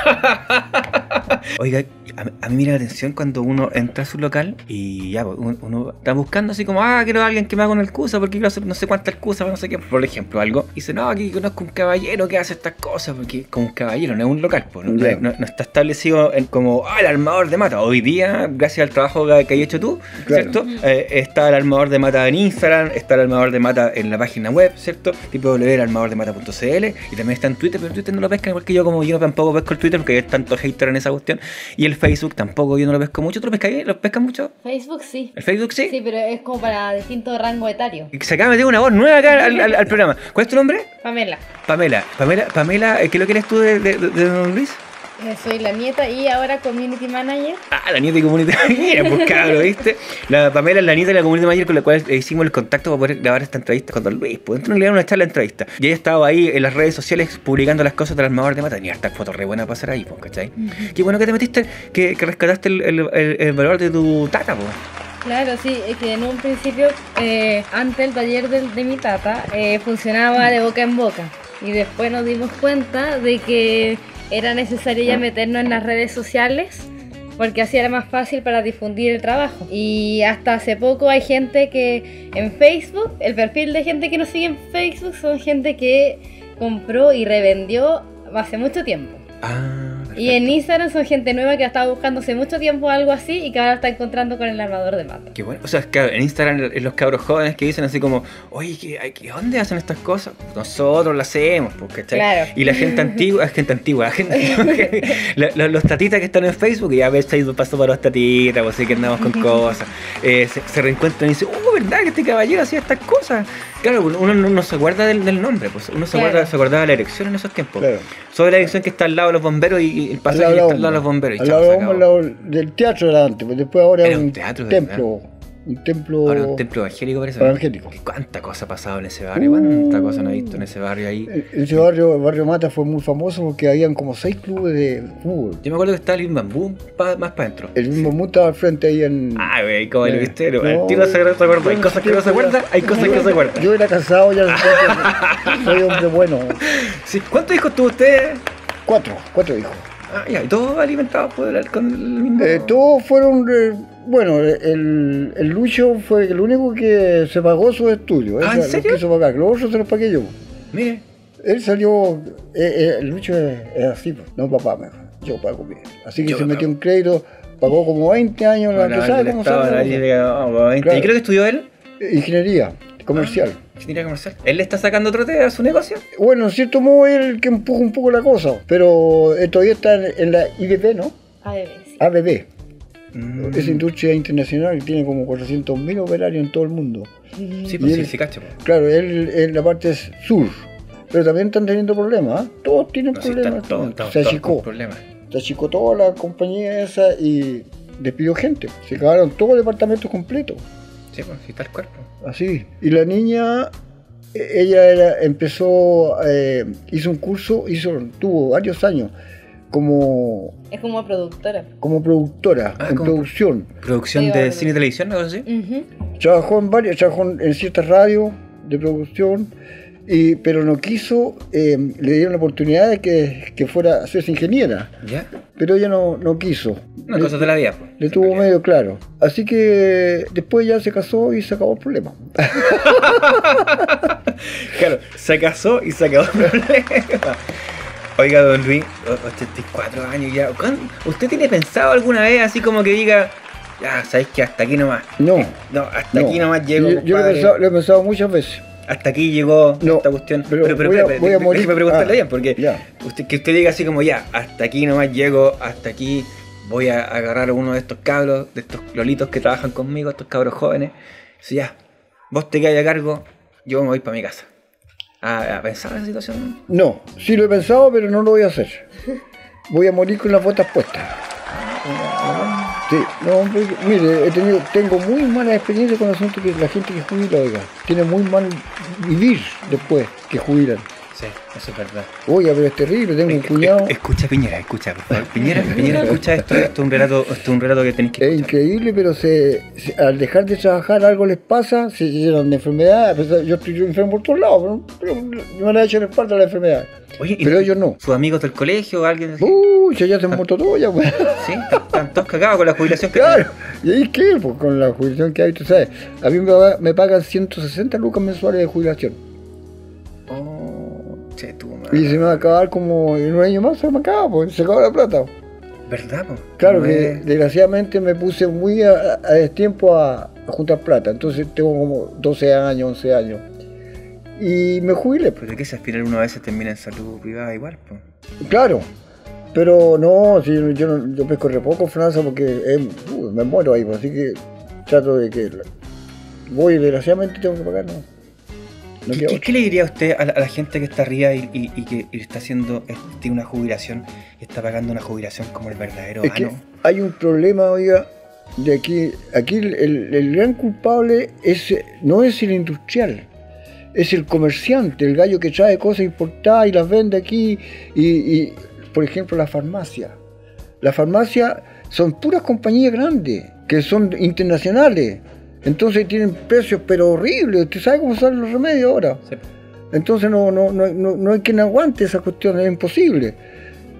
Oiga, a mí me llama la atención cuando uno entra a su local y ya, pues, uno está buscando así como, quiero a alguien que me haga una excusa porque quiero hacer no sé cuántas excusas, no sé qué, por ejemplo, algo. Y dice, no, aquí conozco un caballero que hace estas cosas, porque como un caballero, no es un local, pues, no, Ya. no está establecido en como, el armador de mata. Hoy día, gracias al trabajo que has hecho tú, Claro. ¿cierto? Está el armador de mata en Instagram, está el armador de mata en la página web, ¿cierto? www.armadordemata.cl y también está en Twitter, pero en Twitter no lo pescan igual que yo, como yo tampoco pesco el Twitter porque hay tanto hater en esa cuestión. Y el Facebook tampoco yo no lo pesco mucho. ¿Tú lo pescas ahí? ¿Lo pescan mucho? Facebook sí. ¿El Facebook sí? Sí, pero es como para distinto rango etario. Se acaba de meter una voz nueva acá al programa. ¿Cuál es tu nombre? Pamela. Pamela, ¿qué es lo que eres tú de Don Luis? Soy la nieta y ahora community manager. La nieta y community manager, pues cabrón, ¿viste? La Pamela es la nieta de la community manager con la cual hicimos el contacto para poder grabar esta entrevista con Don Luis. Pues entonces le dieron una charla de entrevista. Y ella estaba ahí en las redes sociales publicando las cosas del armador de mata. Tenía esta foto re buena para hacer ahí, pues, ¿cachai? Qué bueno que te metiste, que rescataste el valor de tu tata, pues. Claro, sí, es que en un principio, antes el taller de mi tata funcionaba de boca en boca. Y después nos dimos cuenta de que era necesario ya meternos en las redes sociales porque así era más fácil para difundir el trabajo. Y hasta hace poco hay gente que en Facebook, el perfil de gente que nos sigue en Facebook son gente que compró y revendió hace mucho tiempo. Y en Instagram son gente nueva que ha estado buscando hace mucho tiempo algo así y que ahora está encontrando con el armador de mata. Qué bueno. O sea, es que en Instagram los cabros jóvenes que dicen así como, oye, ¿dónde hacen estas cosas? Nosotros las hacemos, ¿cachai? Claro. Y la gente antigua, los tatitas que están en Facebook, y ya ves, ahí pasó para los tatitas, pues sí que andamos con cosas, se reencuentran y dicen, ¿verdad que este caballero hacía estas cosas? Claro, uno no se acuerda del nombre, pues uno se acordaba de la elección en esos tiempos. Claro. Sobre la elección que está al lado de los bomberos y el pasaje que está al lado de los bomberos. Al lado del teatro era antes, pues después ahora es un teatro, templo. Un templo. Ahora un templo evangélico parece. Evangélico. ¿Cuánta cosa ha pasado en ese barrio? ¿Cuánta cosa no he visto en ese barrio ahí? En ese barrio, el barrio Mata fue muy famoso porque habían como 6 clubes de fútbol. Yo me acuerdo que estaba el Bambú más para adentro. El Bambú estaba al frente ahí en. Ah, güey, como el vistero. El tiro se acuerda. Hay cosas que no se acuerdan, hay cosas que no se acuerdan. Yo era casado, ya soy hombre bueno. Sí. ¿Cuántos hijos tuvo usted? 4 hijos. Ah, ya, ¿y todos alimentados con el mismo? Todos fueron, bueno, el Lucho fue el único que se pagó sus estudios. ¿Ah, en serio? Lo quiso pagar, los otros se los pagué yo. Mire. Él salió, el Lucho es así, no papá, mejor, yo pago bien. Así que se metió en crédito, pagó como 20 años la empresa. ¿Y creo que estudió él? Ingeniería comercial. Ingeniería comercial. ¿Él le está sacando trote a su negocio? Bueno, en cierto modo él el que empuja un poco la cosa, pero todavía está en la IBB, ¿no? ABB, sí. ABB. Es industria internacional y tiene como 400.000 operarios en todo el mundo. Sí, pues sí, cacho. Claro, él en la parte sur, pero también están teniendo problemas, ¿eh? Todos tienen problemas. Se achicó toda la compañía esa y despidió gente. Se acabaron todos los departamentos completos. Sí, pues sí está el cuerpo. Así. Y la niña, ella empezó, hizo un curso, tuvo varios años es como productora. Como productora, en producción. ¿Producción de cine y televisión, algo así? Trabajó en ciertas radios de producción, pero no quiso, le dieron la oportunidad de que fuera a hacerse ingeniera. ¿Ya? Pero ella no quiso. Cosas de la vida. Pues. Le tuvo medio claro. Así que después ya se casó y se acabó el problema. Claro, se casó y se acabó el problema. Oiga, don Luis, 84 años ya. ¿Usted tiene pensado alguna vez así como que diga, ya, sabéis que hasta aquí nomás? No, hasta aquí nomás llego. Yo lo he pensado muchas veces. Hasta aquí llegó esta cuestión. Pero voy a morir. Déjeme preguntarle bien, porque que usted diga así como, ya, hasta aquí nomás llego, hasta aquí voy a agarrar a uno de estos cabros, de estos lolitos que trabajan conmigo, estos cabros jóvenes. Si ya, vos te quedas a cargo, yo me voy para mi casa. ¿A pensar en esa situación? No, sí lo he pensado, pero no lo voy a hacer. Voy a morir con las botas puestas. Sí, no, mire, tengo muy mala experiencia con el asunto que la gente que jubila, oiga, tiene muy mal vivir después que jubilan. Sí, eso es verdad. Oiga, pero es terrible, tengo un cuñado. Escucha, Piñera, por favor. Piñera, escucha esto es un relato que tenéis que escuchar. Es increíble, pero al dejar de trabajar algo les pasa, se llenan de enfermedad. Yo estoy enfermo por todos lados, pero me la he hecho en espalda la enfermedad. Oye, pero ellos no. ¿Sus amigos del colegio, alguien así? Ya se han muerto todos ya, pues. Sí, están todos cagados con la jubilación que claro, y ahí qué, pues con la jubilación que hay, tú sabes. A mí me pagan 160 lucas mensuales de jubilación. Y se me va a acabar como en un año más, se me acaba, pues, se acaba la plata. ¿Verdad, pues? Claro no que desgraciadamente me puse muy a destiempo a juntar plata, entonces tengo como 12 años, 11 años. Y me jubilé. Pero que si al final uno a veces termina en salud privada igual, pues. Claro, pero no, si yo pesco re poco, Francia, porque me muero ahí, pues, así que trato de que voy, desgraciadamente tengo que pagar, ¿no? ¿Qué le diría a usted a la gente que está arriba y que está haciendo, tiene una jubilación y está pagando una jubilación como el verdadero ano? Que hay un problema, oiga, de aquí el gran culpable no es el industrial, es el comerciante, el gallo que trae cosas importadas y las vende aquí, y por ejemplo la farmacia. La farmacia son puras compañías grandes, que son internacionales. Entonces tienen precios pero horribles. ¿Usted sabe cómo salen los remedios ahora? Sí. Entonces no hay quien aguante esa cuestión, es imposible.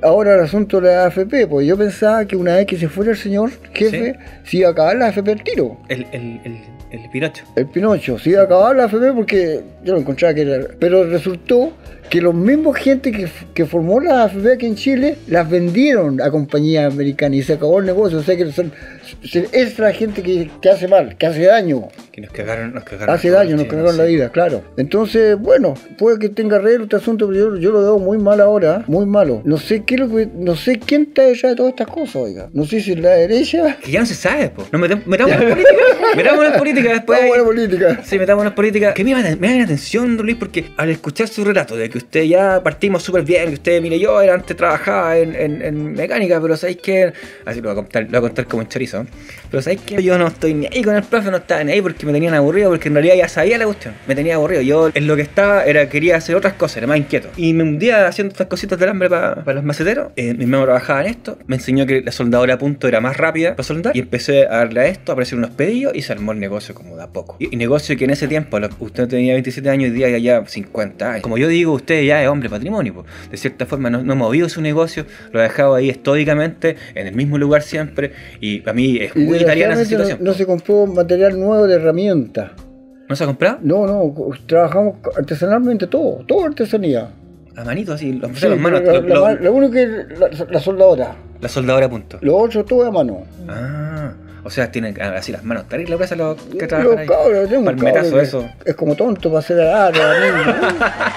ahora el asunto de la AFP, pues yo pensaba que una vez que se fuera el señor jefe, se iba a acabar la AFP al tiro. El Pinocho. El Pinocho, se iba a acabar la AFP porque yo lo encontraba que era... Pero resultó que los mismos gente que formó la AFP aquí en Chile, las vendieron a compañías americanas y se acabó el negocio. O sea que es la gente que hace mal, que hace daño. Que nos cagaron. Hace daño, nos cagaron la vida, claro. Entonces, bueno, puede que tenga arreglo este asunto, pero yo lo veo muy mal ahora, muy malo. No sé no sé quién está detrás de todas estas cosas, oiga. No sé si es la derecha. Que ya no se sabe, po. No metamos en política. Metamos en política después. Vamos a la política. Sí, metamos en política. Que me llama la atención, don Luis, porque al escuchar su relato de que usted ya partimos súper bien, que usted, mire, yo antes trabajaba en mecánica, pero sabéis que. Así lo voy a contar como un chorizo. Pero sabéis que yo no estoy ni ahí con el profe, no estaba ni ahí porque me tenían aburrido, porque en realidad ya sabía la cuestión. Me tenía aburrido. Yo en lo que estaba quería hacer otras cosas, era más inquieto. Y me hundía haciendo estas cositas del hambre para los maceteros. Mi hermano trabajaba en esto. Me enseñó que la soldadura a punto era más rápida para soldar. Y empecé a darle a esto, a aparecer unos pedidos y se armó el negocio como de a poco. Y negocio que en ese tiempo, usted tenía 27 años y día ya 50 años. Como yo digo, usted ya es hombre patrimonio. Pues. De cierta forma no ha movido su negocio, lo ha dejado ahí estoicamente, en el mismo lugar siempre. Y para mí es muy italiana esa situación. No se compró material nuevo de herramienta. ¿No se ha comprado? No, trabajamos artesanalmente todo artesanía. A manito, así, sí, las manos. Lo único que es la soldadora. La soldadora a punto. Lo otro todo a mano. Ah, o sea, tienen así las manos terribles gruesas los que trabajan ahí. Cabros, palmetazo eso. Es como tonto para hacer área.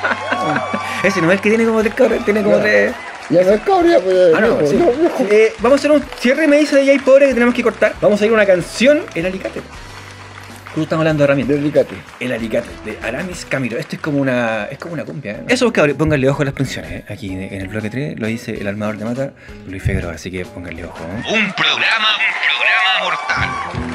Ese no es el que tiene como tres cabros, tiene como tres... Ya no es cabra, pues. No, sí. Vamos a hacer un cierre, me dice de Jay Pobre, que tenemos que cortar. Vamos a ir a una canción, El Alicate. Justo estamos hablando de herramientas. El Alicate. El Alicate, de Aramis Camilo. Esto es como una cumbia, ¿eh? Eso, cabrón, pónganle ojo a las pensiones, ¿eh? Aquí en el bloque 3 lo dice el armador de mata, Luis Figueroa, así que pónganle ojo, ¿eh? Un programa mortal.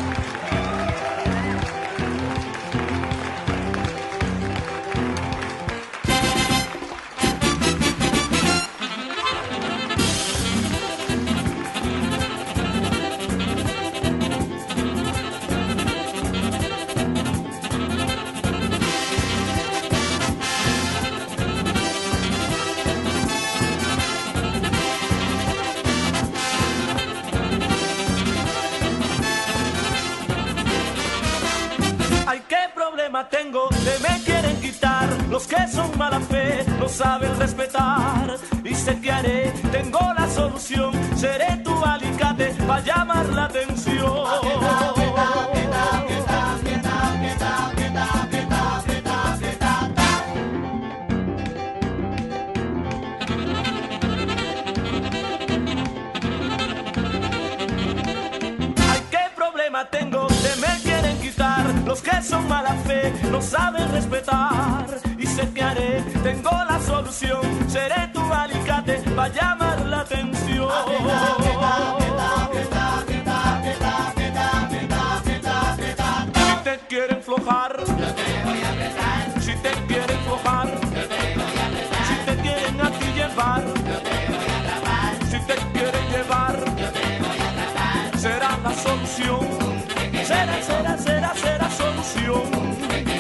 Tengo que me quieren quitar, los que son mala fe no saben respetar, y sé que haré, tengo la solución, seré tu alicate para llamar la atención. Ay, qué problema tengo, que me quieren quitar, los que son mala fe no saben respetar, y sé que haré, tengo la solución, seré tu alicate para llamar la atención. Si te quieren flojar, yo te voy a apretar. Si te quieren flojar, yo te voy a apretar. Si te quieren a ti llevar, yo te voy a atrapar. Si te quieren llevar, yo te voy a atrapar. Será la solución, será solución.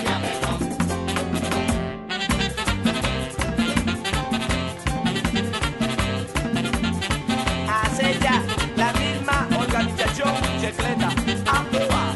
Hace ya la misma organización secreta. Actúa.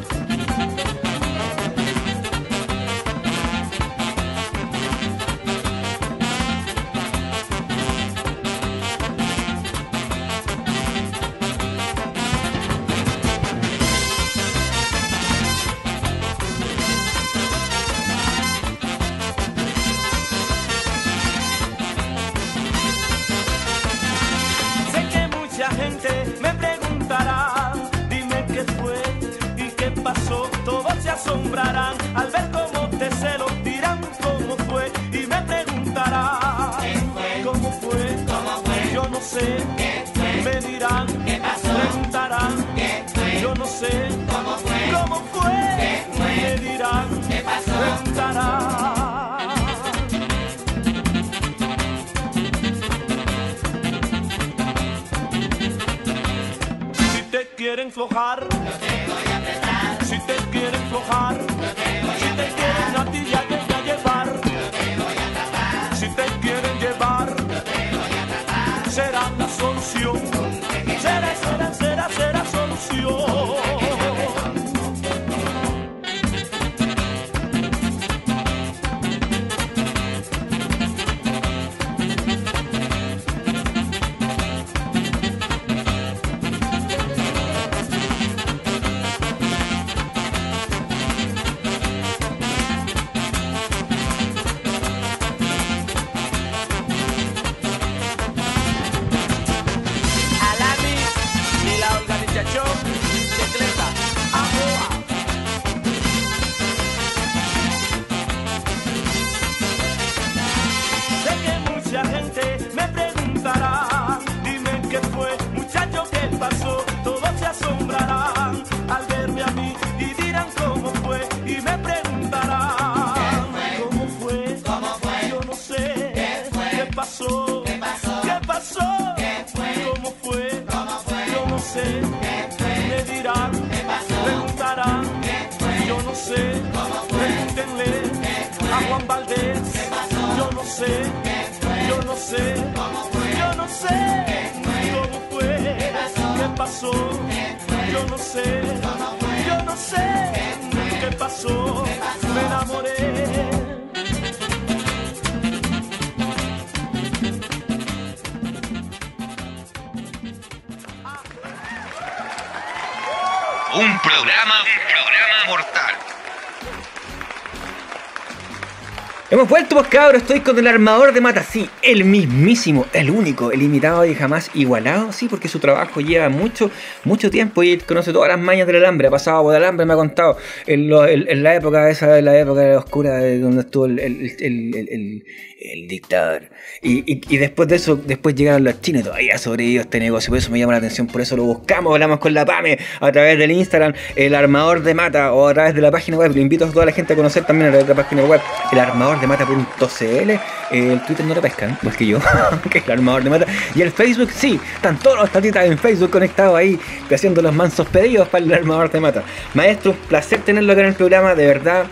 Me preguntará, dime qué fue y qué pasó, todos se asombrarán al ver cómo te celo, dirán cómo fue y me preguntarán cómo fue, yo no sé, me dirán, preguntarán, yo no sé, cómo fue, me dirán, preguntarán. Quieren flojar, yo te voy a apretar. Si te quieren flojar, yo te voy a si te quieren a ti ya llevar, yo te voy a atrapar. Si te quieren llevar, yo te voy a atrapar. Será la solución. Será solución. Un programa mortal. Hemos vuelto, pues cabros, estoy con el armador de Mata, sí, el mismísimo, el único, el imitado y jamás igualado, sí, porque su trabajo lleva mucho tiempo y él conoce todas las mañas del alambre, ha pasado por el alambre, me ha contado, en la época esa, la época oscura, donde estuvo el dictador, y después de eso, después llegaron los chinos y todavía ha sobrevivido este negocio, por eso me llama la atención, por eso lo buscamos, hablamos con la Pame, a través del Instagram, el armador de Mata, o a través de la página web, lo invito a toda la gente a conocer también a través de la página web, el armador de Mata.cl, el Twitter no lo pescan, más que yo, que es el armador de Mata, y el Facebook sí, están todos los tatitas en Facebook conectados ahí, haciendo los mansos pedidos para el armador de Mata. Maestro, un placer tenerlo acá en el programa, de verdad,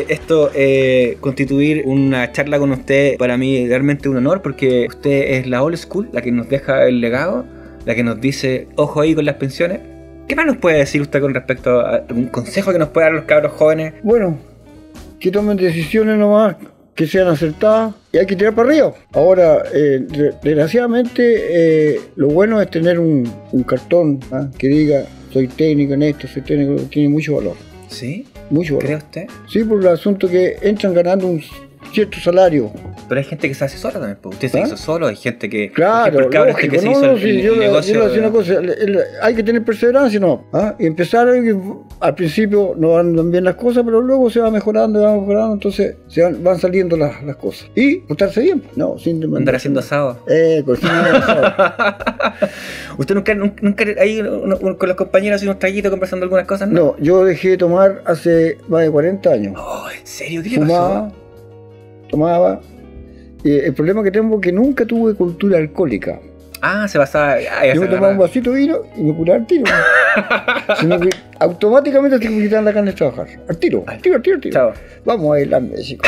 constituir una charla con usted, para mí realmente un honor, porque usted es la old school, la que nos deja el legado, la que nos dice, ojo ahí con las pensiones. ¿Qué más nos puede decir usted con respecto a un consejo que nos puede dar a los cabros jóvenes? Bueno, que tomen decisiones nomás que sean acertadas y hay que tirar para arriba. Ahora, desgraciadamente, lo bueno es tener un cartón que diga soy técnico en esto, soy técnico, tiene mucho valor. ¿Sí? Mucho valor. ¿Cree usted? Sí, por el asunto que entran ganando un cierto salario. Pero hay gente que se hace sola también, pues. Usted se hizo solo, hay gente que... Claro, por ejemplo, lógico, que se hizo el negocio... Yo le decía una cosa, hay que tener perseverancia, ¿no? Y empezar, al principio no van bien las cosas, pero luego se va mejorando, entonces van saliendo las cosas. Y portarse bien, ¿no? Sin andar haciendo asado. Cocinando asado. ¿Usted nunca ahí con los compañeros hace unos traguitos conversando algunas cosas? No, yo dejé de tomar hace más de 40 años. Oh, ¿en serio? ¿Qué le pasó? Tomaba. El problema que tengo es que nunca tuve cultura alcohólica. Ah, se basaba... Yo me tomaba un vasito de vino y me curaba al tiro. Sino que automáticamente te quitan la carne de trabajar. Al tiro. Chao. Vamos a Irlanda, chicos.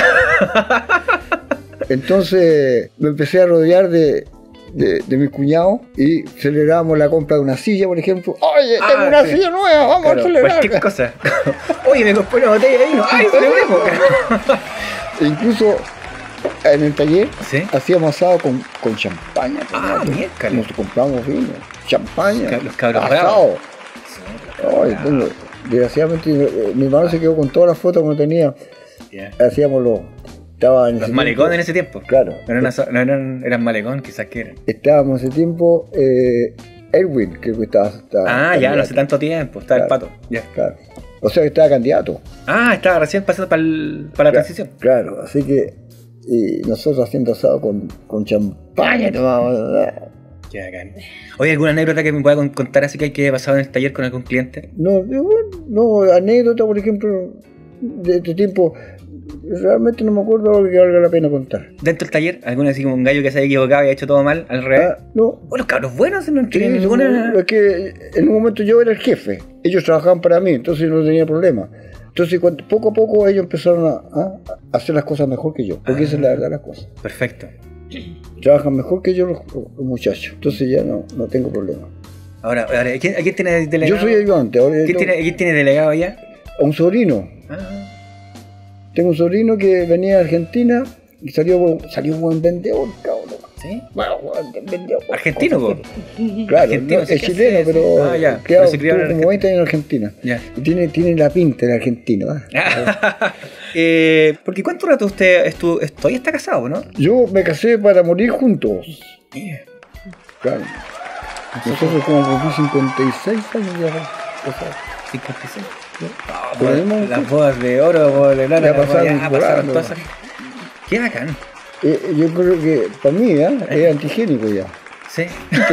Entonces me empecé a rodear de mis cuñados y celebrábamos la compra de una silla, por ejemplo. Oye, tengo una silla nueva, vamos a celebrar. Cualquier cosa. Oye, me compré una botella de vino. ¡Ay, celebremos! Incluso en el taller hacíamos asado con champaña. Miércoles. Nos compramos vino, champaña, los cabros asado. Bueno, desgraciadamente mi hermano se quedó con todas las fotos que no tenía. Hacíamos los malecones en ese tiempo. Claro. Eran malecón, quizás que eran. Estábamos en ese tiempo, Erwin, creo que estaba ya no hace tanto tiempo, estaba el Pato. Claro. O sea que estaba candidato. Estaba recién pasando para la transición. Claro, así que nosotros haciendo asado con champaña tomábamos. Qué bacán. Oye, ¿alguna anécdota que me pueda contar así que hay que pasado en el taller con algún cliente? No, anécdota, por ejemplo, de este tiempo, realmente no me acuerdo algo que valga la pena contar. ¿Dentro del taller? ¿Alguna así como un gallo que se haya equivocado y ha hecho todo mal, al revés? No. Los cabros buenos no tienen ninguna... Es que en un momento yo era el jefe, ellos trabajaban para mí, entonces no tenía problema. Entonces poco a poco ellos empezaron a hacer las cosas mejor que yo, porque esa es la verdad de las cosas. Perfecto. Trabajan mejor que yo los muchachos. Entonces ya no tengo problema. Ahora, ¿a quién tiene delegado? Yo soy ayudante. Ahora ¿Quién tiene delegado allá? A un sobrino. Tengo un sobrino que venía de Argentina y salió buen vendedor, cabrón. ¿Sí? Bueno, vendedor. ¿Argentino, po? Claro, Argentino, no, sí, es ¿qué chileno, hace? pero Ya. criado, Pero se crió en tuvo como 20 años en Argentina. Ya. Y tiene la pinta de argentino. Porque ¿cuánto rato usted todavía está casado, no? Yo me casé para morir juntos. Claro. Nosotros como cumplí 56 años ya. 56. Tenemos- Las bodas de oro, bodas de lana, Ya pasaron pasaron volando. todas. Qué bacán. Yo creo que para mí es antigénico ya. Sí.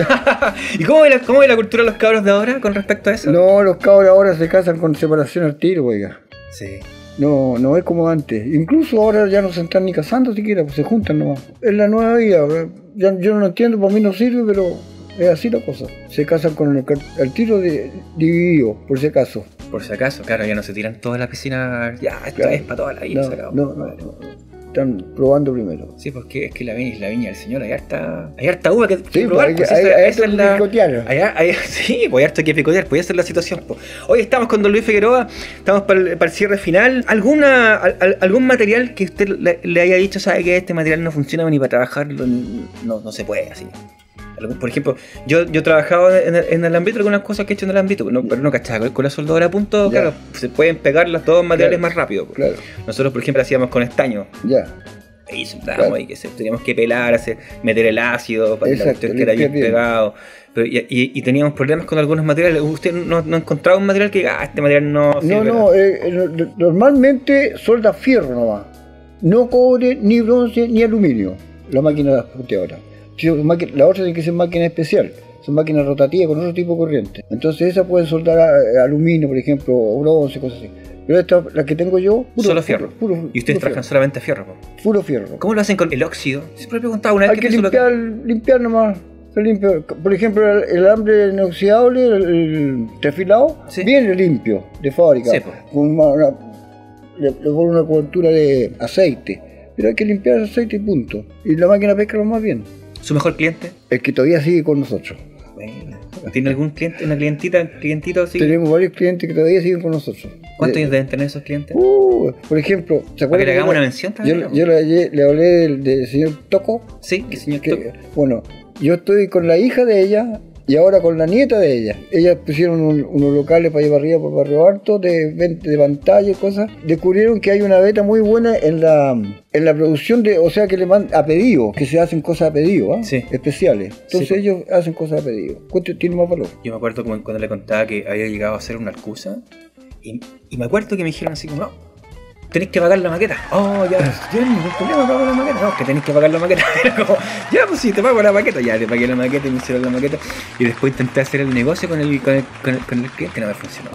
¿Y cómo ve la cultura de los cabros de ahora con respecto a eso? No, los cabros ahora se casan con separación al tiro, oiga. Sí. No es como antes. Incluso ahora ya no se están ni casando siquiera, pues se juntan nomás. Es la nueva vida. Yo no lo entiendo, para mí no sirve, pero es así la cosa. Se casan con el tiro dividido, por si acaso. Por si acaso, claro, ya no se tiran todas las piscinas. Ya, esto Claro. es para toda la vida. se acabó. No. Están probando primero. Sí, porque es que la viña del señor, hay harta uva que Sí, probar, hay que pues, esa es la... picotear. Sí, pues hay harto que picotear, pues esa es la situación. Pues. Hoy estamos con don Luis Figueroa, estamos para el cierre final. ¿Algún material que usted le haya dicho, sabe que este material no funciona ni para trabajarlo, no se puede así? Por ejemplo, yo he trabajado en el ámbito, algunas cosas que he hecho en el ámbito, pero no cachaba, con la soldadora a punto, Ya. claro, se pueden pegar los dos materiales Claro. más rápido. Pues. Claro, Nosotros, por ejemplo, hacíamos con estaño. ya. Ahí soldábamos, Claro. y teníamos que pelar, meter el ácido para que la Exacto, cuestión quedara bien limpiar bien. pegado. Pero, y teníamos problemas con algunos materiales. ¿Usted no encontraba un material que diga, este material no sirve? Normalmente solda fierro nomás. No cobre, ni bronce, ni aluminio. La máquina punteadora. La otra tiene que ser máquina especial. Son máquinas rotativas con otro tipo de corriente. Entonces esas pueden soldar aluminio, por ejemplo, o bronce, cosas así. Pero esta, la que tengo yo, Solo fierro. Puro, Y ustedes puro trabajan solamente fierro. Po. fierro. Puro fierro. ¿Cómo lo hacen con el óxido? Siempre he preguntado una vez Hay que eso limpiar nomás. Se limpia. Por ejemplo, el alambre inoxidable, el trefilado, Sí. viene limpio, de fábrica. Sí, pues. Con le pone una cobertura de aceite. Pero hay que limpiar el aceite y punto. Y la máquina pesca lo más bien. ¿Su mejor cliente? El que todavía sigue con nosotros. Bueno, ¿tiene algún cliente, una clientito así? Tenemos varios clientes que todavía siguen con nosotros. ¿Cuántos años deben tener esos clientes? Por ejemplo, ¿se Para que acuerdan? le hagamos una mención también. Yo le hablé del señor Toco. Sí, que señor Que, Toco. bueno, yo estoy con la hija de ella y ahora con la nieta de ella. Ellas pusieron unos locales para llevar arriba por Barrio Alto de pantalla y cosas. Descubrieron que hay una beta muy buena en la producción de, o sea, que le mandan a pedido, que se hacen cosas a pedido, ¿ah? Sí. Especiales. Entonces Sí. ellos hacen cosas a pedido. ¿Cuánto tiene más valor? Yo me acuerdo como cuando le contaba que había llegado a hacer una arcusa y me acuerdo que me dijeron así como, no, tenéis que pagar la maqueta. Oh, ya, yo no hay ningún problema, pago la maqueta. No, que tenéis que pagar la maqueta. Era como, ya, pues sí, te pago la maqueta. Ya, le pagué la maqueta y me hicieron la maqueta. Y después intenté hacer el negocio con el cliente, no me funcionó.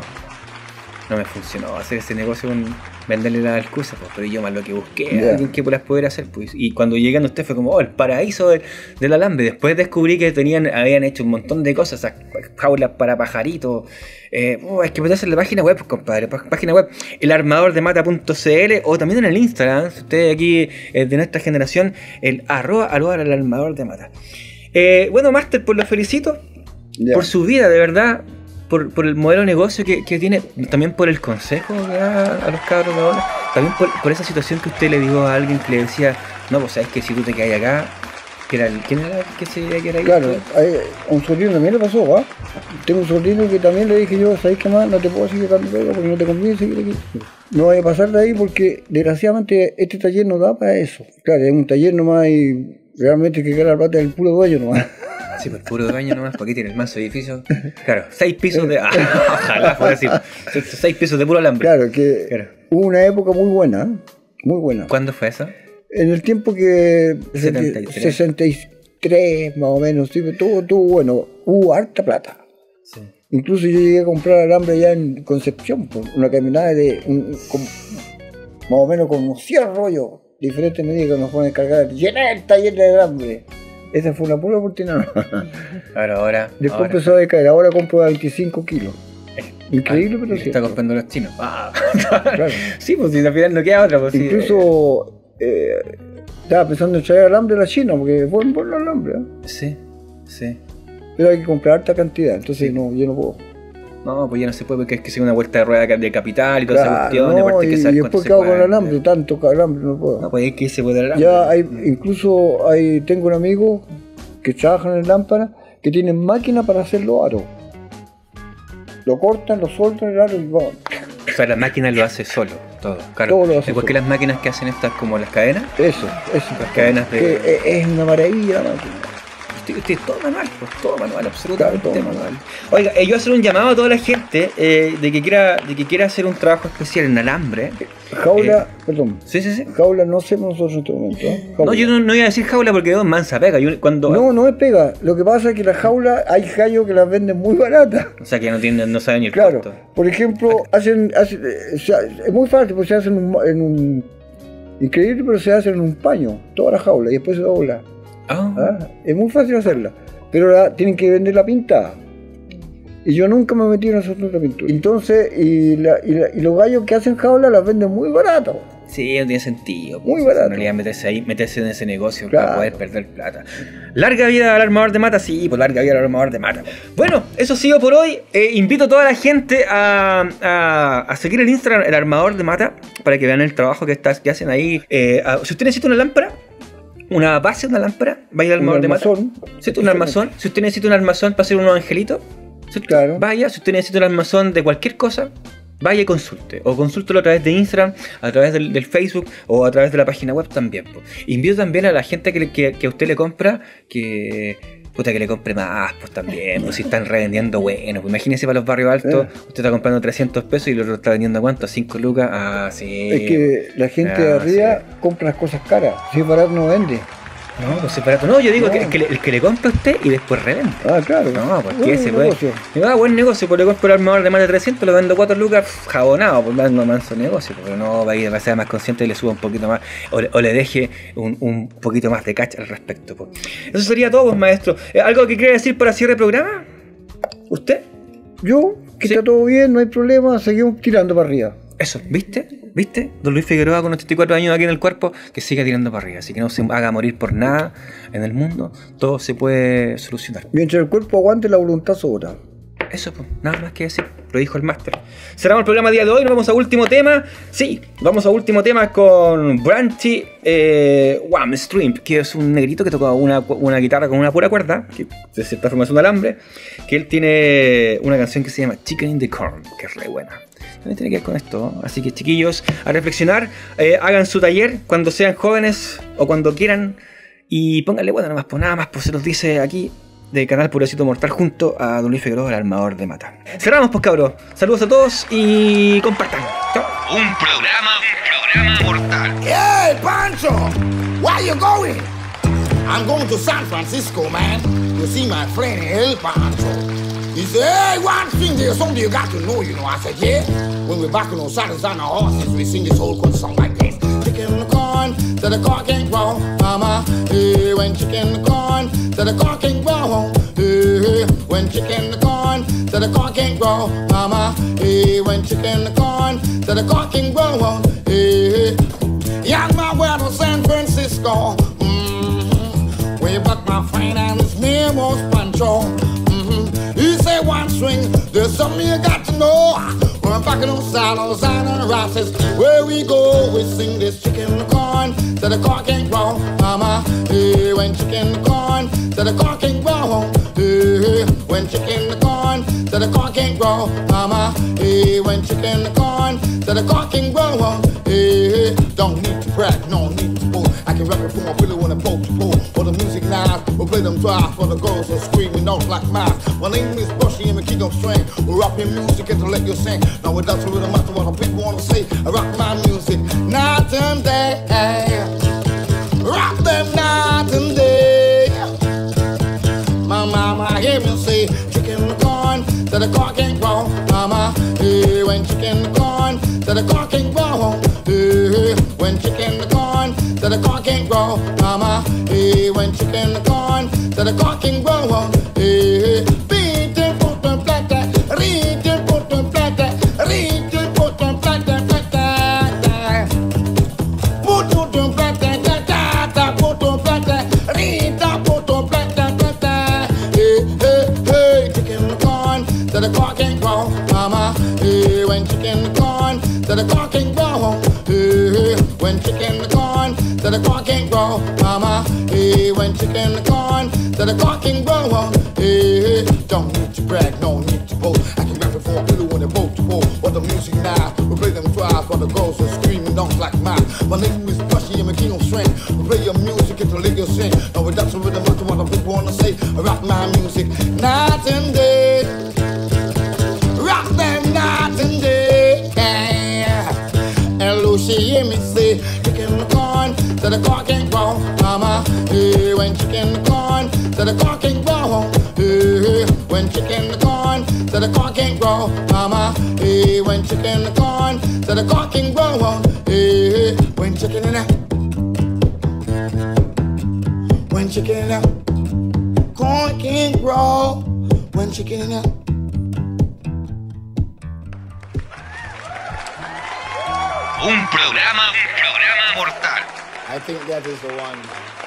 No me funcionó hacer ese negocio con venderle la excusa, pues, pero yo más lo que busqué, Ya. alguien que las pudiera hacer, pues. Y cuando llegué a usted fue como, oh, el paraíso del alambre. Después descubrí que habían hecho un montón de cosas, esas jaulas para pajaritos. Hay que meterse en la página web, compadre. Página web, elarmadordemata.cl, o también en el Instagram, si usted aquí de nuestra generación, el @alarmadordemata. Bueno, Master, pues lo felicito Ya. por su vida, de verdad. Por el modelo de negocio que tiene, también por el consejo que da a los cabros de ahora, también por esa situación que usted le dijo a alguien que le decía, no, pues sabes que si tú te quedas acá, ¿quién era el que se veía que era ahí? Claro, a un sobrino también le pasó, ¿ah? Tengo un sobrino que también le dije yo, ¿sabes qué más? No te puedo seguir dando pega porque no te conviene seguir aquí. No vaya a pasar de ahí porque desgraciadamente este taller no da para eso. Claro, es un taller nomás y realmente que queda la plata del puro dueño nomás. Sí, pues puro baño nomás, porque tiene el manso edificio. Claro, 6 pisos de... ojalá fuera así. 6 pisos de puro alambre. Claro, que Claro. hubo una época muy buena, ¿eh? Muy buena. ¿Cuándo fue eso? En el tiempo que... 73. 63 más o menos, sí, pero todo estuvo bueno. Hubo harta plata. Sí. Incluso yo llegué a comprar alambre allá en Concepción, por una caminada de más o menos como 100 rollos, diferentes medidas que nos pueden cargar, llenar el taller de alambre. Esa fue una pura oportunidad. Ahora. Después empezó a decaer, ahora compro a 25 kilos. Increíble, pero Está cierto. comprando los chinos. Claro. Sí, pues si al final no queda otra. Pues, sí. Incluso Estaba pensando en traer alambre a la China, porque es bueno el alambre, ¿eh? Sí, sí. Pero hay que comprar harta cantidad, entonces no, yo no puedo. No, pues ya no se puede porque es que sea una vuelta de rueda de capital y toda esa cuestión. No, aparte que y sabes después cuánto ¿qué hago se con el cuenta. alambre? Tanto alambre no puedo. No, pues es que se puede el alambre. Ya hay, incluso tengo un amigo que trabaja en el lámpara que tiene máquina para hacer los aros. Lo cortan, lo sueltan el aro y va. O sea, la máquina lo hace solo, todo. Claro. Todo lo hace Igual que solo. las máquinas que hacen estas como las cadenas. Eso. Las cadenas de... Que es una maravilla la máquina. Todo manual, pues todo manual, absolutamente Claro, todo manual. Oiga, yo hacer un llamado a toda la gente de que quiera hacer un trabajo especial en alambre. Jaula, perdón. Sí. Jaula no hacemos nosotros en este momento. ¿Eh? No, yo no iba a decir jaula porque es mansa pega. No es pega. Lo que pasa es que la jaula hay gallos que las venden muy baratas. O sea que no saben ni el Claro. costo. Por ejemplo, es muy fácil, pues se hacen en un increíble, pero se hacen en un paño, toda la jaula, y después se dobla. Ah. Es muy fácil hacerla, pero tienen que vender la pintada. Y yo nunca me metí en esa otra pintura. Entonces, y los gallos que hacen jaula las venden muy baratas. Sí, no tiene sentido. Muy pues, barato. En realidad meterse en ese negocio Claro. para poder perder plata. Larga vida al armador de mata, sí, pues larga vida al armador de mata. Bueno, eso ha sido por hoy. Invito a toda la gente a seguir el Instagram, el armador de mata, para que vean el trabajo que hacen ahí. Si usted necesita una lámpara, una base, una lámpara, vaya al armador de mata. Si un armazón. Si usted necesita un armazón para hacer unos angelitos, claro. Vaya. Si usted necesita un armazón de cualquier cosa, vaya y consulte. O consúltelo a través de Instagram, a través del Facebook o a través de la página web también. Po. Invito también a la gente que a usted le compra que le compre más, pues también. Pues si están revendiendo, bueno. Pues imagínese para los barrios altos, usted está comprando 300 pesos y lo está vendiendo a ¿cuánto? 5 lucas. Ah, sí. Es que la gente de arriba compra las cosas caras. Si es barato no vende. No, pues separato. No, yo digo que el que le compra a usted y después revende. Ah, claro. No, porque ese buen puede. negocio. Buen negocio, pues le compro el armador de más de 300, lo vendo 4 lucas, jabonado, pues no manso negocio, porque no va a ser más consciente y le suba un poquito más, o le deje un poquito más de cacha al respecto. Pues. Eso sería todo, pues, maestro. ¿Algo que quiere decir para cierre de programa? ¿Usted? Yo, que está todo bien, no hay problema, seguimos tirando para arriba. Eso, ¿viste? Don Luis Figueroa con 84 años aquí en el cuerpo, que siga tirando para arriba, así que no se haga morir por nada en el mundo, todo se puede solucionar. Mientras el cuerpo aguante, la voluntad sobra. Eso, pues, nada más que decir, lo dijo el máster. Cerramos el programa día de hoy, nos vamos a último tema. Sí, vamos a último tema con Branchy One Stream, que es un negrito que toca una guitarra con una pura cuerda, que de cierta forma es un alambre, que él tiene una canción que se llama Chicken in the Corn, que es re buena. También tiene que ver con esto, ¿no? Así que chiquillos, a reflexionar, hagan su taller cuando sean jóvenes o cuando quieran y pónganle bueno nada más, pues se los dice aquí de Canal Purecito Mortal junto a Don Luis Figueroa, el armador de mata. Cerramos pues cabros, saludos a todos y compartan. Chao. Un programa mortal. Hey, Pancho, where you going? I'm going to San Francisco, man. You see my friend El Pancho. He said, hey, one thing, there's something you got to know, you know. I said, yeah. When we're back on our saddles on our horses, we sing this whole good song like this. Chicken in the corn, so the corn can't grow, mama. Hey, when chicken in the corn, so the corn can't grow. Hey, when chicken in the corn, so the corn can't grow, mama. Hey, when chicken in the corn, so the corn can't grow. Hey, young man, where to San Francisco. Way back, my friend, and his name was Pancho. He said one swing, there's something you got to know. We're back in those saddles and the rosses. Where we go, we sing this chicken in the corn, so the corn can't grow, mama. Hey, when chicken in the corn, so the corn can't grow. Hey, when chicken in the corn, so the corn can't grow, mama. Hey, when chicken in the corn, so the corn can't grow. Hey, don't need to brag, no need to boast. I can rap it for my pillow when I poke the pole. For the music now, we'll play them dry. For the girls are screaming out like mine. My name is Bushy and we keep on string. We're rapping music and to let you sing. Now it doesn't really matter what the people want to say. I rock my music night and day. Rock them night and day. My mama hear me say, chicken in the corn, so the corn can't grow. Mama, hey, when chicken in the corn, so the corn can't grow. Hey, when chicken in the corn, so the corn can't grow. Mama, hey, when chicken in the corn, so the corn can't grow. Hey, beat and put them flat, read and put them flat, read and put them flat, put them flat, corn can't grow, mama. Hey, when chicken corn, that the corn can't grow. Hey, when chicken corn, that the corn can't grow, mama. Hey, when chicken corn, that the corn can't grow. Hey, don't need to brag, no need to boast. I can rap it for a little when they boat to boat. What the music now? We play them twice while the girls are screaming, don't like mine. My name is Bushy and McKee on string. We play your music, it's a legal sing. No reduction with the much of what the people wanna say. I rock my music night and day. Rock them night and day. And Lucy hear me say, chicken the corn, that the corn can't grow, mama. Hey, when chicken the corn, that the corn can't grow. Hey, when chicken the corn, that the corn can't grow, mama. Hey, when chicken the corn, that the corn can't grow. Hey, when chicken in that, when chicken in that, corn can't grow. When chicken in that. Un programa mortal. I think that is the one.